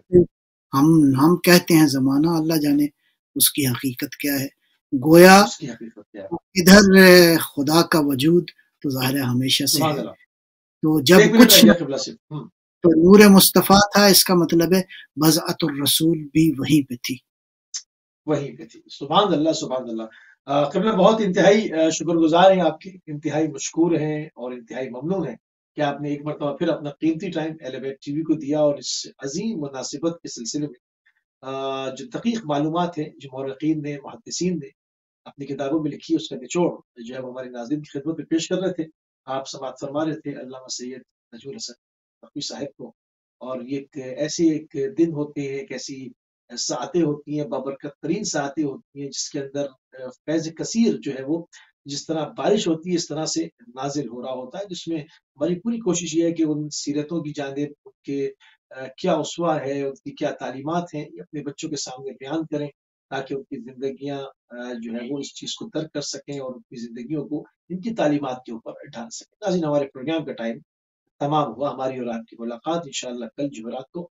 ہم کہتے ہیں زمانہ، اللہ جانے اس کی حقیقت کیا ہے۔ گویا ادھر خدا کا وجود تو ظاہر ہمیشہ سے ہے، تو جب کچھ تو نور مصطفیٰ تھا، اس کا مطلب ہے بضعت الرسول بھی وہیں پہ تھی، وہیں پہ تھی۔ سبحان اللہ، سبحان اللہ۔ قبلہ بہت انتہائی شکر گزار ہیں آپ کے، انتہائی مشکور ہیں اور انتہائی ممنون ہیں کہ آپ نے ایک مرتبہ پھر اپنا قیمتی ٹائم ایلیویٹ ٹی وی کو دیا اور اس عظیم مناسبت کے سلسلے میں جو دقیق معلومات ہیں جو مورخین نے محدثین نے اپنی کتابوں میں لکھی اس کا نچوڑ جو ہے وہ ہمارے ناظرین کی خدمت میں پیش کر رہے تھے. آپ سماعت فرما رہے تھے علامہ سید نجور حسن نقوی صاحب کو. اور یہ ایسے ایک دن ہوتے ہیں، ایک ایسی ساعتیں ہوتی ہیں، بابرکت ترین ساعتیں ہوتی ہیں جس کے اندر فیض کثیر جو ہے وہ جس طرح بارش ہوتی ہے اس طرح سے نازل ہو رہا ہوتا ہے، جس میں ہماری پوری کوشش یہ ہے کہ ان سیرتوں کی جانب ان کے کیا اسوہ ہے، ان کی کیا تعلیمات ہیں، یہ اپنے بچوں کے سامنے بیان کریں تاکہ ان کی زندگیاں جو ہے وہ اس چیز کو درک کر سکیں اور ان کی زندگیوں کو ان کی تعلیمات کے اوپر ڈھال سکیں. ناظرین، ہمارے پروگرام کا ٹائم تمام ہوا. ہماری اور آپ کی ملاقات انشاءاللہ کل جمعرات کو